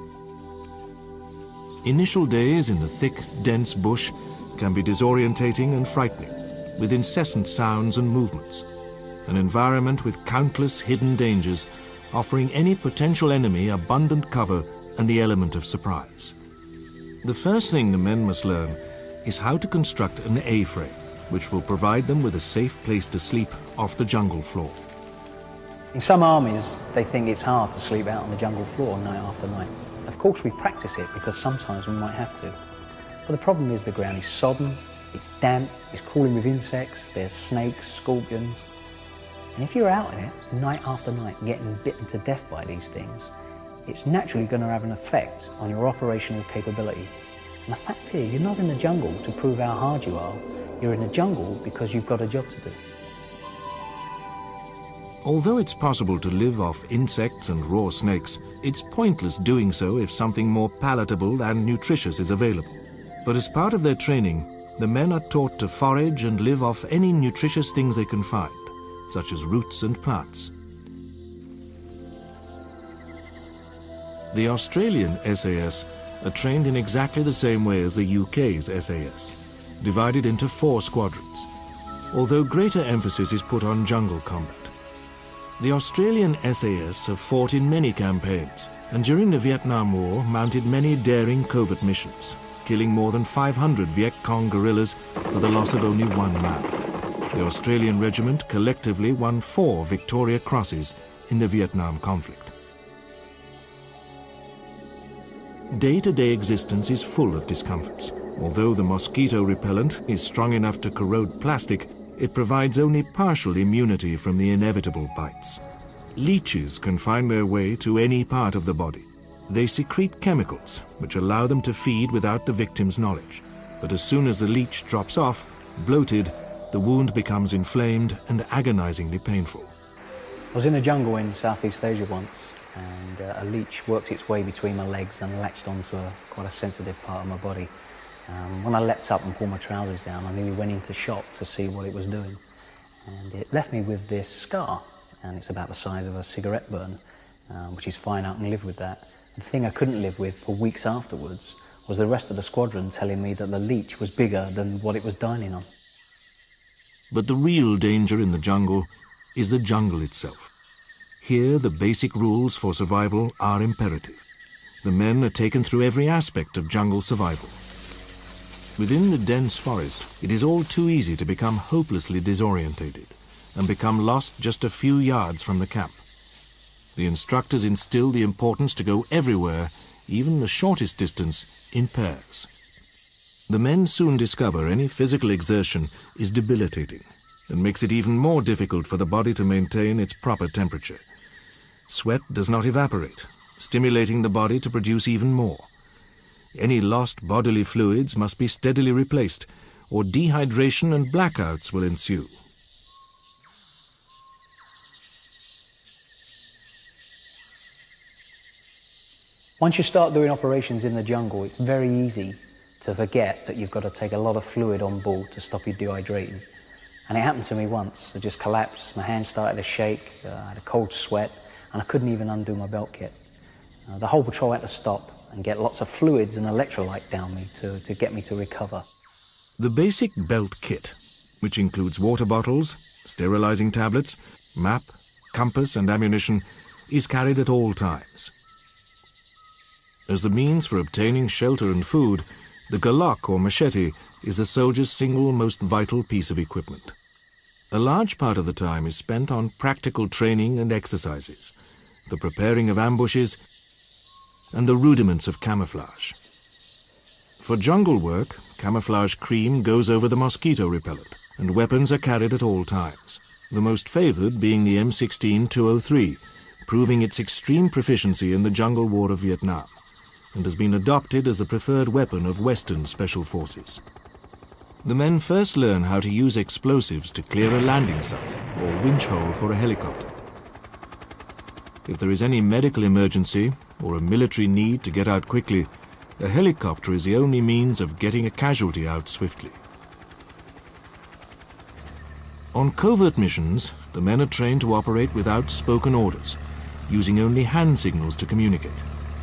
A: Initial days in the thick, dense bush can be disorientating and frightening, with incessant sounds and movements, an environment with countless hidden dangers, offering any potential enemy abundant cover and the element of surprise. The first thing the men must learn is how to construct an A-frame, which will provide them with a safe place to sleep off the jungle floor.
B: In some armies, they think it's hard to sleep out on the jungle floor night after night. Of course, we practice it because sometimes we might have to. But the problem is the ground is sodden, it's damp, it's crawling with insects, there's snakes, scorpions. And if you're out in it night after night getting bitten to death by these things, it's naturally going to have an effect on your operational capability. And the fact is, you're not in the jungle to prove how hard you are, you're in the jungle because you've got a job to do.
A: Although it's possible to live off insects and raw snakes, it's pointless doing so if something more palatable and nutritious is available. But as part of their training, the men are taught to forage and live off any nutritious things they can find, such as roots and plants. The Australian S A S are trained in exactly the same way as the U K's S A S, divided into four squadrons, although greater emphasis is put on jungle combat. The Australian S A S have fought in many campaigns, and during the Vietnam War mounted many daring covert missions, killing more than five hundred Viet Cong guerrillas for the loss of only one man. The Australian regiment collectively won four Victoria Crosses in the Vietnam conflict. Day-to-day existence is full of discomforts. Although the mosquito repellent is strong enough to corrode plastic, it provides only partial immunity from the inevitable bites. Leeches can find their way to any part of the body. They secrete chemicals which allow them to feed without the victim's knowledge. But as soon as the leech drops off, bloated, the wound becomes inflamed and agonizingly painful.
B: I was in a jungle in Southeast Asia once, and uh, a leech worked its way between my legs and latched onto a, quite a sensitive part of my body. Um, when I leapt up and pulled my trousers down, I nearly went into shock to see what it was doing. And it left me with this scar, and it's about the size of a cigarette burn, um, which is fine, I can live with that. The thing I couldn't live with for weeks afterwards was the rest of the squadron telling me that the leech was bigger than what it was dining on.
A: But the real danger in the jungle is the jungle itself. Here, the basic rules for survival are imperative. The men are taken through every aspect of jungle survival. Within the dense forest, it is all too easy to become hopelessly disorientated and become lost just a few yards from the camp. The instructors instill the importance to go everywhere, even the shortest distance, in pairs. The men soon discover any physical exertion is debilitating and makes it even more difficult for the body to maintain its proper temperature, Sweat does not evaporate, stimulating the body to produce even more. Any lost bodily fluids must be steadily replaced, or dehydration and blackouts will ensue.
B: Once you start doing operations in the jungle, it's very easy to forget that you've got to take a lot of fluid on board to stop you dehydrating. And it happened to me once. I just collapsed, my hands started to shake, uh, I had a cold sweat, and I couldn't even undo my belt kit. Uh, the whole patrol had to stop and get lots of fluids and electrolyte down me to, to get me to recover.
A: The basic belt kit, which includes water bottles, sterilizing tablets, map, compass and ammunition, is carried at all times. As the means for obtaining shelter and food, the galak or machete is the soldier's single most vital piece of equipment. A large part of the time is spent on practical training and exercises, the preparing of ambushes, and the rudiments of camouflage. For jungle work, camouflage cream goes over the mosquito repellent, and weapons are carried at all times, the most favored being the M sixteen two oh three, proving its extreme proficiency in the jungle war of Vietnam, and has been adopted as the preferred weapon of Western special forces. The men first learn how to use explosives to clear a landing site or winch hole for a helicopter. If there is any medical emergency or a military need to get out quickly, a helicopter is the only means of getting a casualty out swiftly. On covert missions, the men are trained to operate without spoken orders, using only hand signals to communicate.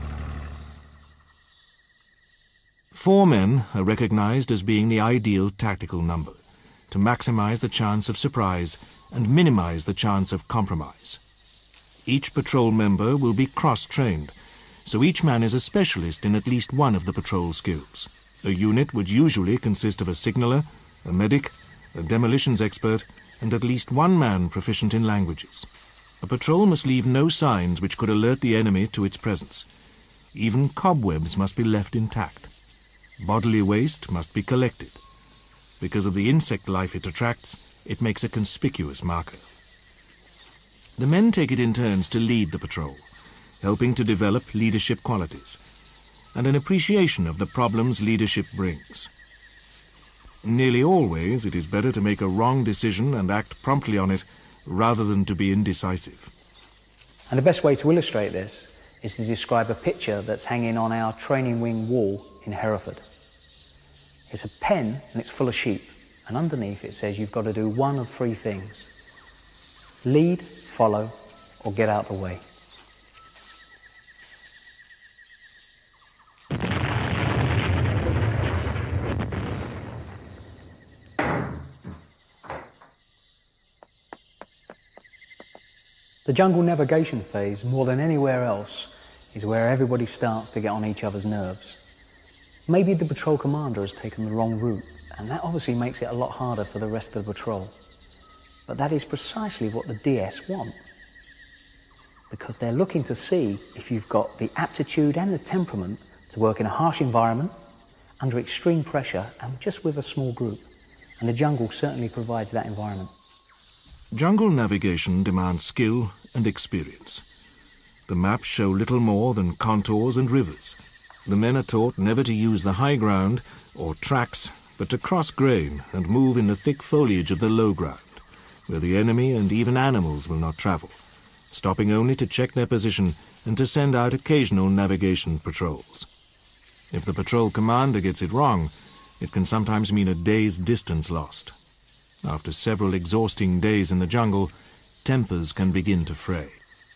A: Four men are recognized as being the ideal tactical number, to maximize the chance of surprise and minimize the chance of compromise. Each patrol member will be cross-trained, so each man is a specialist in at least one of the patrol skills. A unit would usually consist of a signaller, a medic, a demolitions expert, and at least one man proficient in languages. A patrol must leave no signs which could alert the enemy to its presence. Even cobwebs must be left intact. Bodily waste must be collected. Because of the insect life it attracts, it makes a conspicuous marker. The men take it in turns to lead the patrol, helping to develop leadership qualities, and an appreciation of the problems leadership brings. Nearly always, it is better to make a wrong decision and act promptly on it, rather than to be indecisive.
B: And the best way to illustrate this is to describe a picture that's hanging on our training wing wall in Hereford. It's a pen and it's full of sheep, and underneath it says you've got to do one of three things: lead, follow, or get out of the way. The jungle navigation phase, more than anywhere else, is where everybody starts to get on each other's nerves. Maybe the patrol commander has taken the wrong route, and that obviously makes it a lot harder for the rest of the patrol. But that is precisely what the D S want, because they're looking to see if you've got the aptitude and the temperament to work in a harsh environment, under extreme pressure, and just with a small group. And the jungle certainly provides that environment.
A: Jungle navigation demands skill and experience. The maps show little more than contours and rivers. The men are taught never to use the high ground or tracks, but to cross grain and move in the thick foliage of the low ground, where the enemy and even animals will not travel, stopping only to check their position and to send out occasional navigation patrols. If the patrol commander gets it wrong, it can sometimes mean a day's distance lost. After several exhausting days in the jungle, tempers can begin to fray.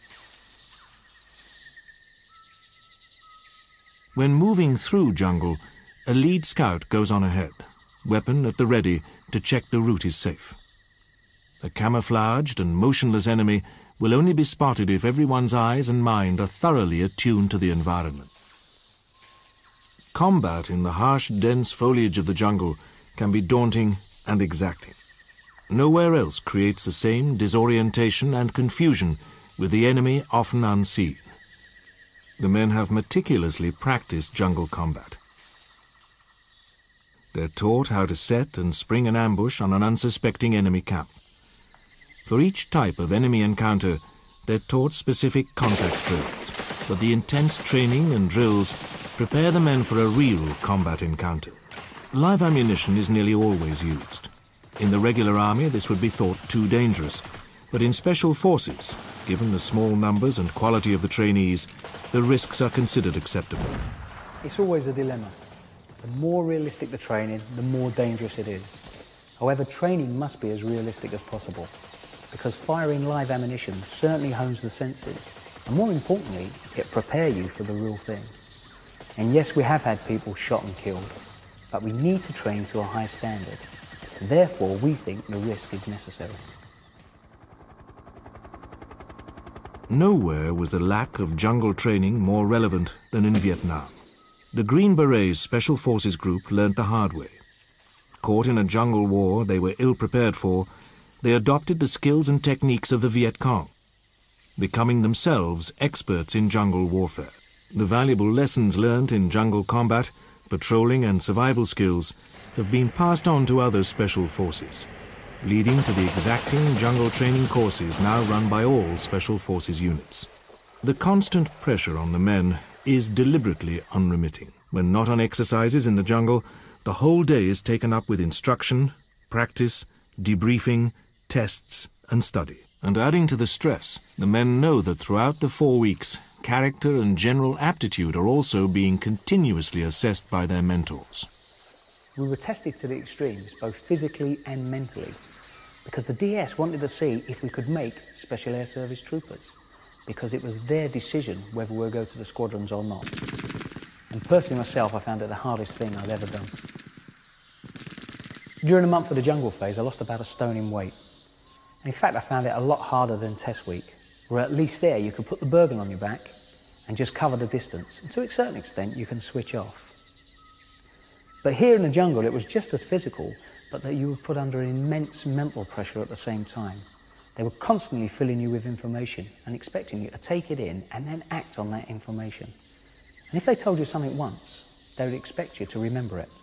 A: When moving through jungle, a lead scout goes on ahead, weapon at the ready to check the route is safe. A camouflaged and motionless enemy will only be spotted if everyone's eyes and mind are thoroughly attuned to the environment. Combat in the harsh, dense foliage of the jungle can be daunting and exacting. Nowhere else creates the same disorientation and confusion, with the enemy often unseen. The men have meticulously practiced jungle combat. They're taught how to set and spring an ambush on an unsuspecting enemy camp. For each type of enemy encounter, they're taught specific contact drills, but the intense training and drills prepare the men for a real combat encounter. Live ammunition is nearly always used. In the regular army, this would be thought too dangerous, but in special forces, given the small numbers and quality of the trainees, the risks are considered acceptable.
B: It's always a dilemma. The more realistic the training, the more dangerous it is. However, training must be as realistic as possible, because firing live ammunition certainly hones the senses, and more importantly, it prepares you for the real thing. And yes, we have had people shot and killed, but we need to train to a high standard. Therefore, we think the risk is necessary.
A: Nowhere was the lack of jungle training more relevant than in Vietnam. The Green Berets Special Forces group learnt the hard way. Caught in a jungle war they were ill prepared for, they adopted the skills and techniques of the Viet Cong, becoming themselves experts in jungle warfare. The valuable lessons learnt in jungle combat, patrolling and survival skills have been passed on to other special forces, leading to the exacting jungle training courses now run by all special forces units. The constant pressure on the men is deliberately unremitting. When not on exercises in the jungle, the whole day is taken up with instruction, practice, debriefing, tests and study. And adding to the stress, the men know that throughout the four weeks, character and general aptitude are also being continuously assessed by their mentors.
B: We were tested to the extremes, both physically and mentally, because the D S wanted to see if we could make Special Air Service troopers, because it was their decision whether we'll go to the squadrons or not. And personally myself, I found it the hardest thing I've ever done. During the month of the jungle phase, I lost about a stone in weight. And in fact, I found it a lot harder than test week, where at least there you could put the burden on your back and just cover the distance. And to a certain extent, you can switch off. But here in the jungle, it was just as physical, but that you were put under immense mental pressure at the same time. They were constantly filling you with information and expecting you to take it in and then act on that information. And if they told you something once, they would expect you to remember it.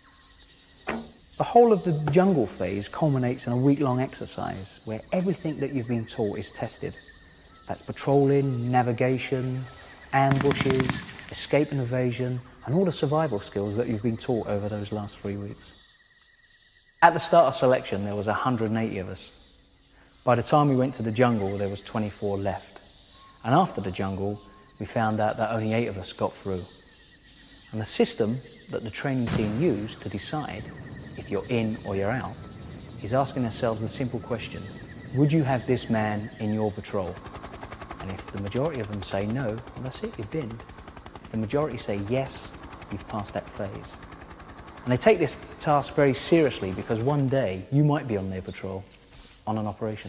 B: The whole of the jungle phase culminates in a week-long exercise where everything that you've been taught is tested. That's patrolling, navigation, ambushes, escape and evasion, and all the survival skills that you've been taught over those last three weeks. At the start of selection, there was one hundred eighty of us. By the time we went to the jungle, there was twenty-four left. And after the jungle, we found out that only eight of us got through. And the system that the training team used to decide if you're in or you're out is asking themselves the simple question, would you have this man in your patrol? And if the majority of them say no, well, that's it, you've binned. If the majority say yes, you've passed that phase. And they take this task very seriously because one day you might be on their patrol on an operation.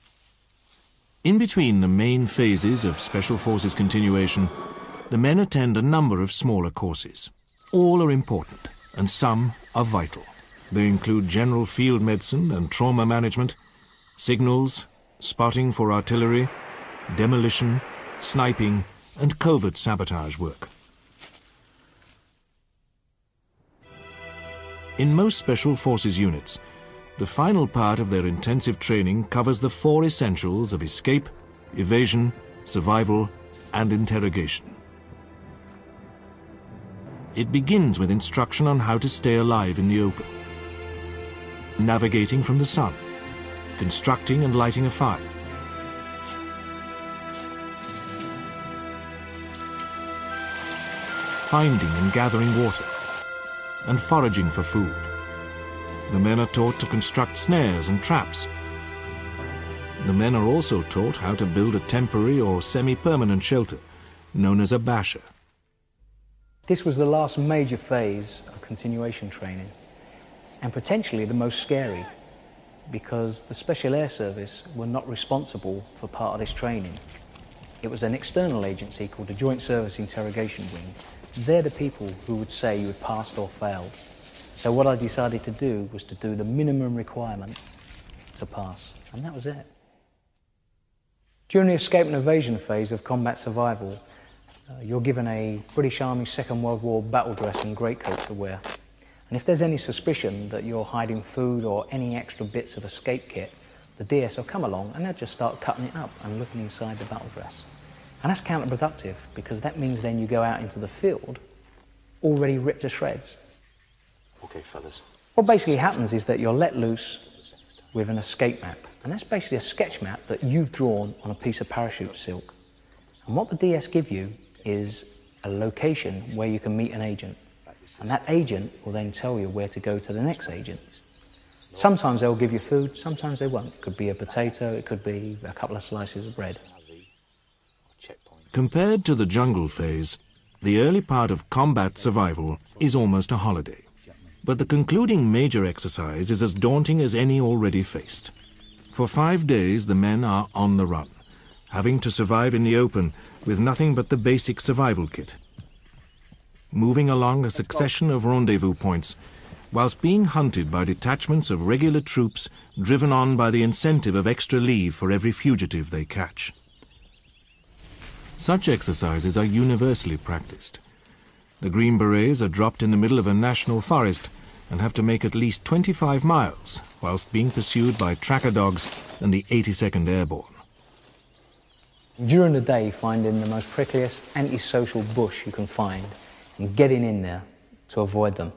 A: In between the main phases of Special Forces continuation, the men attend a number of smaller courses. All are important, and some are vital. They include general field medicine and trauma management, signals, spotting for artillery, demolition, sniping, and covert sabotage work. In most Special Forces units, the final part of their intensive training covers the four essentials of escape, evasion, survival, and interrogation. It begins with instruction on how to stay alive in the open, navigating from the sun, constructing and lighting a fire, finding and gathering water, and foraging for food. The men are taught to construct snares and traps. The men are also taught how to build a temporary or semi-permanent shelter, known as a basher.
B: This was the last major phase of continuation training, and potentially the most scary, because the Special Air Service were not responsible for part of this training. It was an external agency called the Joint Service Interrogation Wing. They're the people who would say you had passed or failed. So what I decided to do was to do the minimum requirement to pass, and that was it. During the escape and evasion phase of combat survival, uh, you're given a British Army Second World War battle dress and greatcoat to wear. And if there's any suspicion that you're hiding food or any extra bits of escape kit, the D S will come along and they'll just start cutting it up and looking inside the battle dress. And that's counterproductive, because that means then you go out into the field already ripped to shreds.
E: Okay, fellas.
B: What basically happens is that you're let loose with an escape map. And that's basically a sketch map that you've drawn on a piece of parachute silk. And what the D S give you is a location where you can meet an agent. And that agent will then tell you where to go to the next agent. Sometimes they'll give you food, sometimes they won't. It could be a potato, it could be a couple of slices of bread.
A: Compared to the jungle phase, the early part of combat survival is almost a holiday. But the concluding major exercise is as daunting as any already faced. For five days, the men are on the run, having to survive in the open with nothing but the basic survival kit. Moving along a succession of rendezvous points, whilst being hunted by detachments of regular troops driven on by the incentive of extra leave for every fugitive they catch. Such exercises are universally practiced. The Green Berets are dropped in the middle of a national forest and have to make at least twenty-five miles whilst being pursued by tracker dogs and the eighty-second Airborne.
B: During the day, finding the most prickliest antisocial bush you can find and getting in there to avoid them.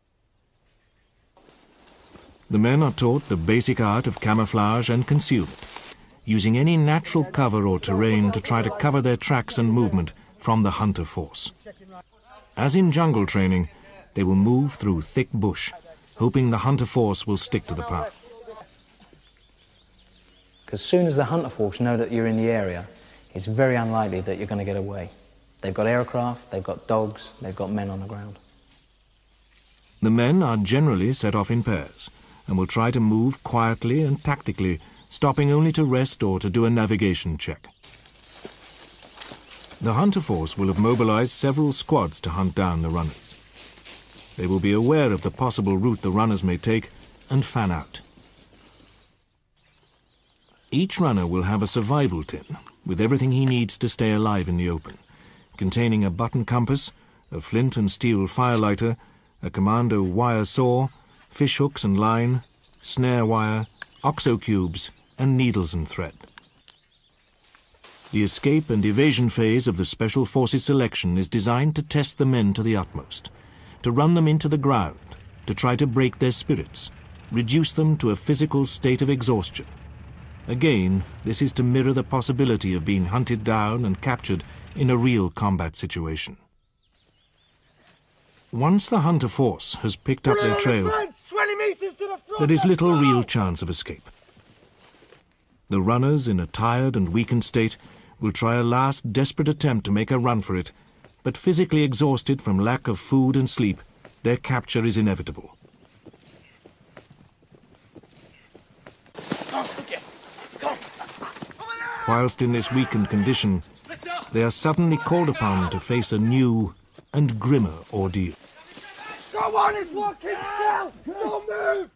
A: The men are taught the basic art of camouflage and concealment, using any natural cover or terrain to try to cover their tracks and movement from the hunter force. As in jungle training, they will move through thick bush, hoping the hunter force will stick to the path.
B: Because as soon as the hunter force know that you're in the area, it's very unlikely that you're going to get away. They've got aircraft, they've got dogs, they've got men on the ground.
A: The men are generally set off in pairs and will try to move quietly and tactically, stopping only to rest or to do a navigation check. The hunter force will have mobilized several squads to hunt down the runners. They will be aware of the possible route the runners may take and fan out. Each runner will have a survival tin with everything he needs to stay alive in the open, containing a button compass, a flint and steel firelighter, a commando wire saw, fish hooks and line, snare wire, oxo cubes, and needles and thread. The escape and evasion phase of the Special Forces selection is designed to test the men to the utmost, to run them into the ground, to try to break their spirits, reduce them to a physical state of exhaustion. Again, this is to mirror the possibility of being hunted down and captured in a real combat situation. Once the hunter force has picked up their trail, there is little real chance of escape. The runners, in a tired and weakened state, will try a last desperate attempt to make a run for it, but physically exhausted from lack of food and sleep, their capture is inevitable. Whilst in this weakened condition, they are suddenly called upon to face a new and grimmer ordeal.
F: Go on, it's walking still! Don't move!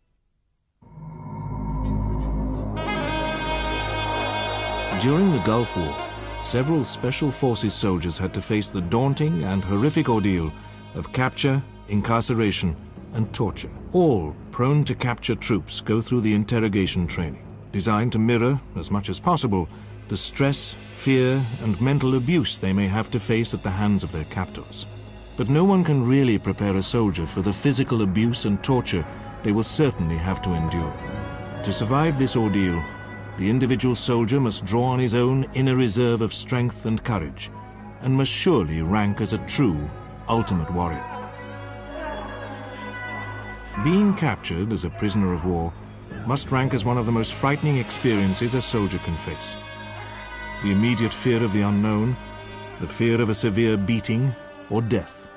A: During the Gulf War, several Special Forces soldiers had to face the daunting and horrific ordeal of capture, incarceration, and torture. All prone to capture troops go through the interrogation training, designed to mirror, as much as possible, the stress, fear, and mental abuse they may have to face at the hands of their captors. But no one can really prepare a soldier for the physical abuse and torture they will certainly have to endure. To survive this ordeal, the individual soldier must draw on his own inner reserve of strength and courage, and must surely rank as a true, ultimate warrior. Being captured as a prisoner of war must rank as one of the most frightening experiences a soldier can face. The immediate fear of the unknown, the fear of a severe beating or death.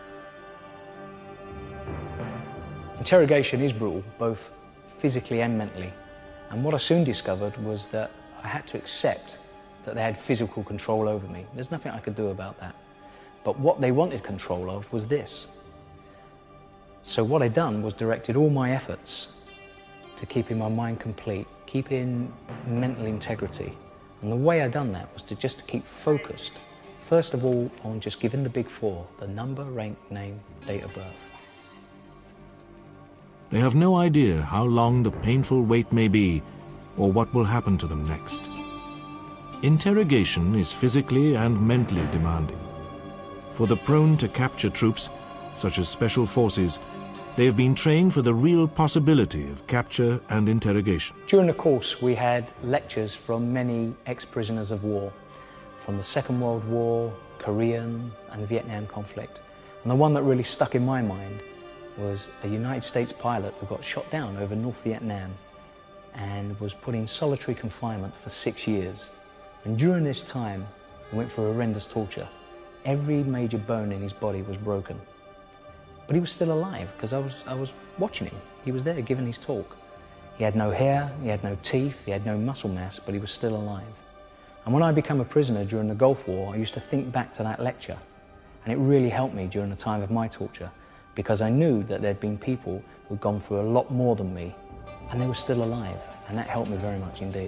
B: Interrogation is brutal, both physically and mentally. And what I soon discovered was that I had to accept that they had physical control over me. There's nothing I could do about that. But what they wanted control of was this. So what I done was directed all my efforts to keeping my mind complete, keeping mental integrity. And the way I done that was to just to keep focused, first of all, on just giving the big four, the number, rank, name, date of birth.
A: They have no idea how long the painful wait may be or what will happen to them next. Interrogation is physically and mentally demanding. For the prone to capture troops, such as special forces, they have been trained for the real possibility of capture and interrogation.
B: During the course, we had lectures from many ex-prisoners of war, from the Second World War, Korean and the Vietnam conflict. And the one that really stuck in my mind was a United States pilot who got shot down over North Vietnam and was put in solitary confinement for six years. And during this time, he went through horrendous torture. Every major bone in his body was broken. But he was still alive because I was, I was watching him. He was there giving his talk. He had no hair, he had no teeth, he had no muscle mass, but he was still alive. And when I became a prisoner during the Gulf War, I used to think back to that lecture. And it really helped me during the time of my torture, because I knew that there'd been people who'd gone through a lot more than me, and they were still alive. And that helped me very much indeed.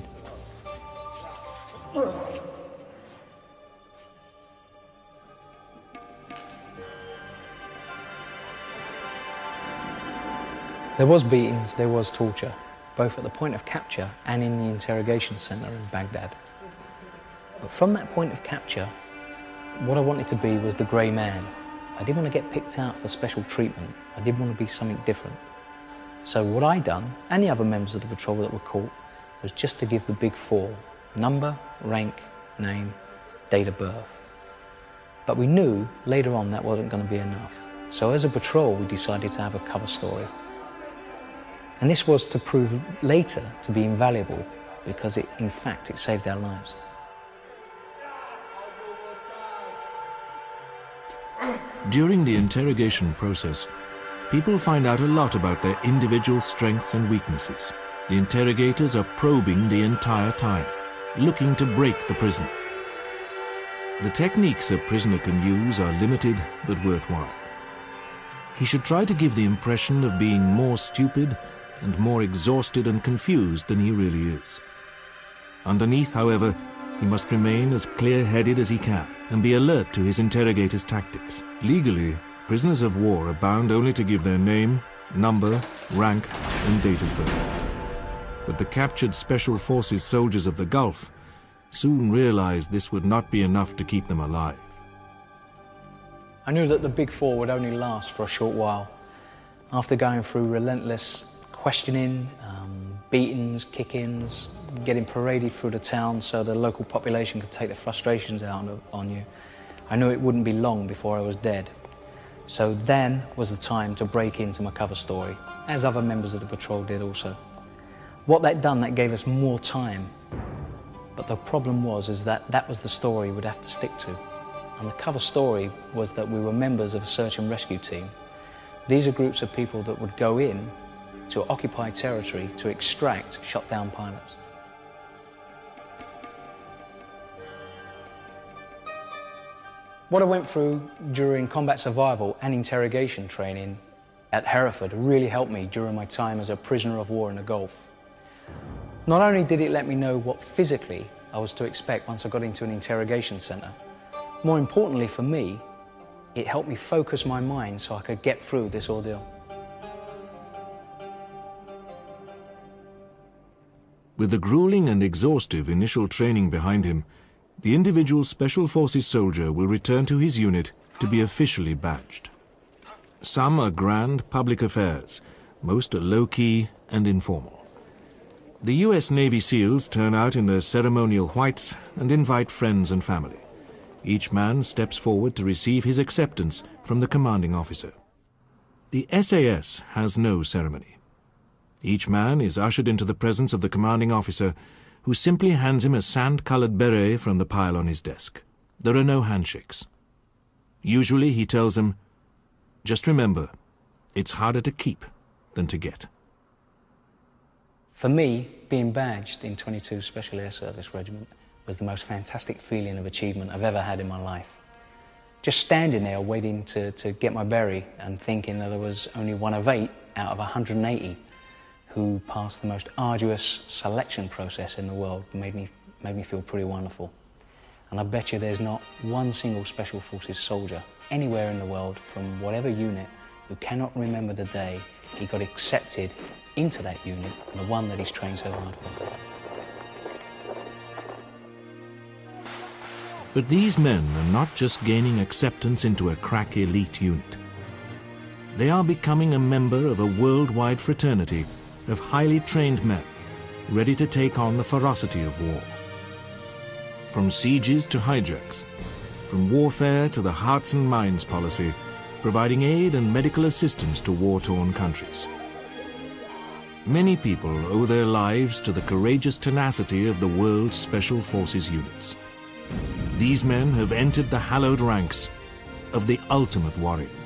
B: There was beatings, there was torture, both at the point of capture and in the interrogation centre in Baghdad. But from that point of capture, what I wanted to be was the grey man. I didn't want to get picked out for special treatment. I did want to be something different. So what I done, and the other members of the patrol that were caught, was just to give the big four: number, rank, name, date of birth. But we knew later on that wasn't going to be enough. So as a patrol, we decided to have a cover story. And this was to prove later to be invaluable, because it, in fact, it saved our lives.
A: During the interrogation process, people find out a lot about their individual strengths and weaknesses. The interrogators are probing the entire time, looking to break the prisoner. The techniques a prisoner can use are limited but worthwhile. He should try to give the impression of being more stupid and more exhausted and confused than he really is. Underneath, however, he must remain as clear-headed as he can and be alert to his interrogator's tactics. Legally, prisoners of war are bound only to give their name, number, rank, and date of birth. But the captured Special Forces soldiers of the Gulf soon realized this would not be enough to keep them alive.
B: I knew that the Big Four would only last for a short while. After going through relentless questioning, um, beatings, kick-ins, getting paraded through the town so the local population could take their frustrations out on you, I knew it wouldn't be long before I was dead. So then was the time to break into my cover story, as other members of the patrol did also. What that done, that gave us more time. But the problem was is that that was the story we'd have to stick to. And the cover story was that we were members of a search and rescue team. These are groups of people that would go in to occupy territory to extract shot down pilots. What I went through during combat survival and interrogation training at Hereford really helped me during my time as a prisoner of war in the Gulf. Not only did it let me know what physically I was to expect once I got into an interrogation centre, more importantly for me, it helped me focus my mind so I could get through this ordeal.
A: With the grueling and exhaustive initial training behind him, the individual Special Forces soldier will return to his unit to be officially badged. Some are grand public affairs, most are low-key and informal. The U S Navy SEALs turn out in their ceremonial whites and invite friends and family. Each man steps forward to receive his acceptance from the commanding officer. The S A S has no ceremony. Each man is ushered into the presence of the commanding officer, who simply hands him a sand-colored beret from the pile on his desk. There are no handshakes. Usually he tells them, "Just remember, it's harder to keep than to get."
B: For me, being badged in twenty-two Special Air Service Regiment was the most fantastic feeling of achievement I've ever had in my life. Just standing there waiting to, to get my beret and thinking that I was only one of eight out of one hundred eighty who passed the most arduous selection process in the world made me, made me feel pretty wonderful. And I bet you there's not one single Special Forces soldier anywhere in the world from whatever unit who cannot remember the day he got accepted into that unit, and the one that he's trained so hard for.
A: But these men are not just gaining acceptance into a crack elite unit. They are becoming a member of a worldwide fraternity of highly trained men, ready to take on the ferocity of war. From sieges to hijacks, from warfare to the hearts and minds policy, providing aid and medical assistance to war-torn countries. Many people owe their lives to the courageous tenacity of the world's Special Forces units. These men have entered the hallowed ranks of the ultimate warrior.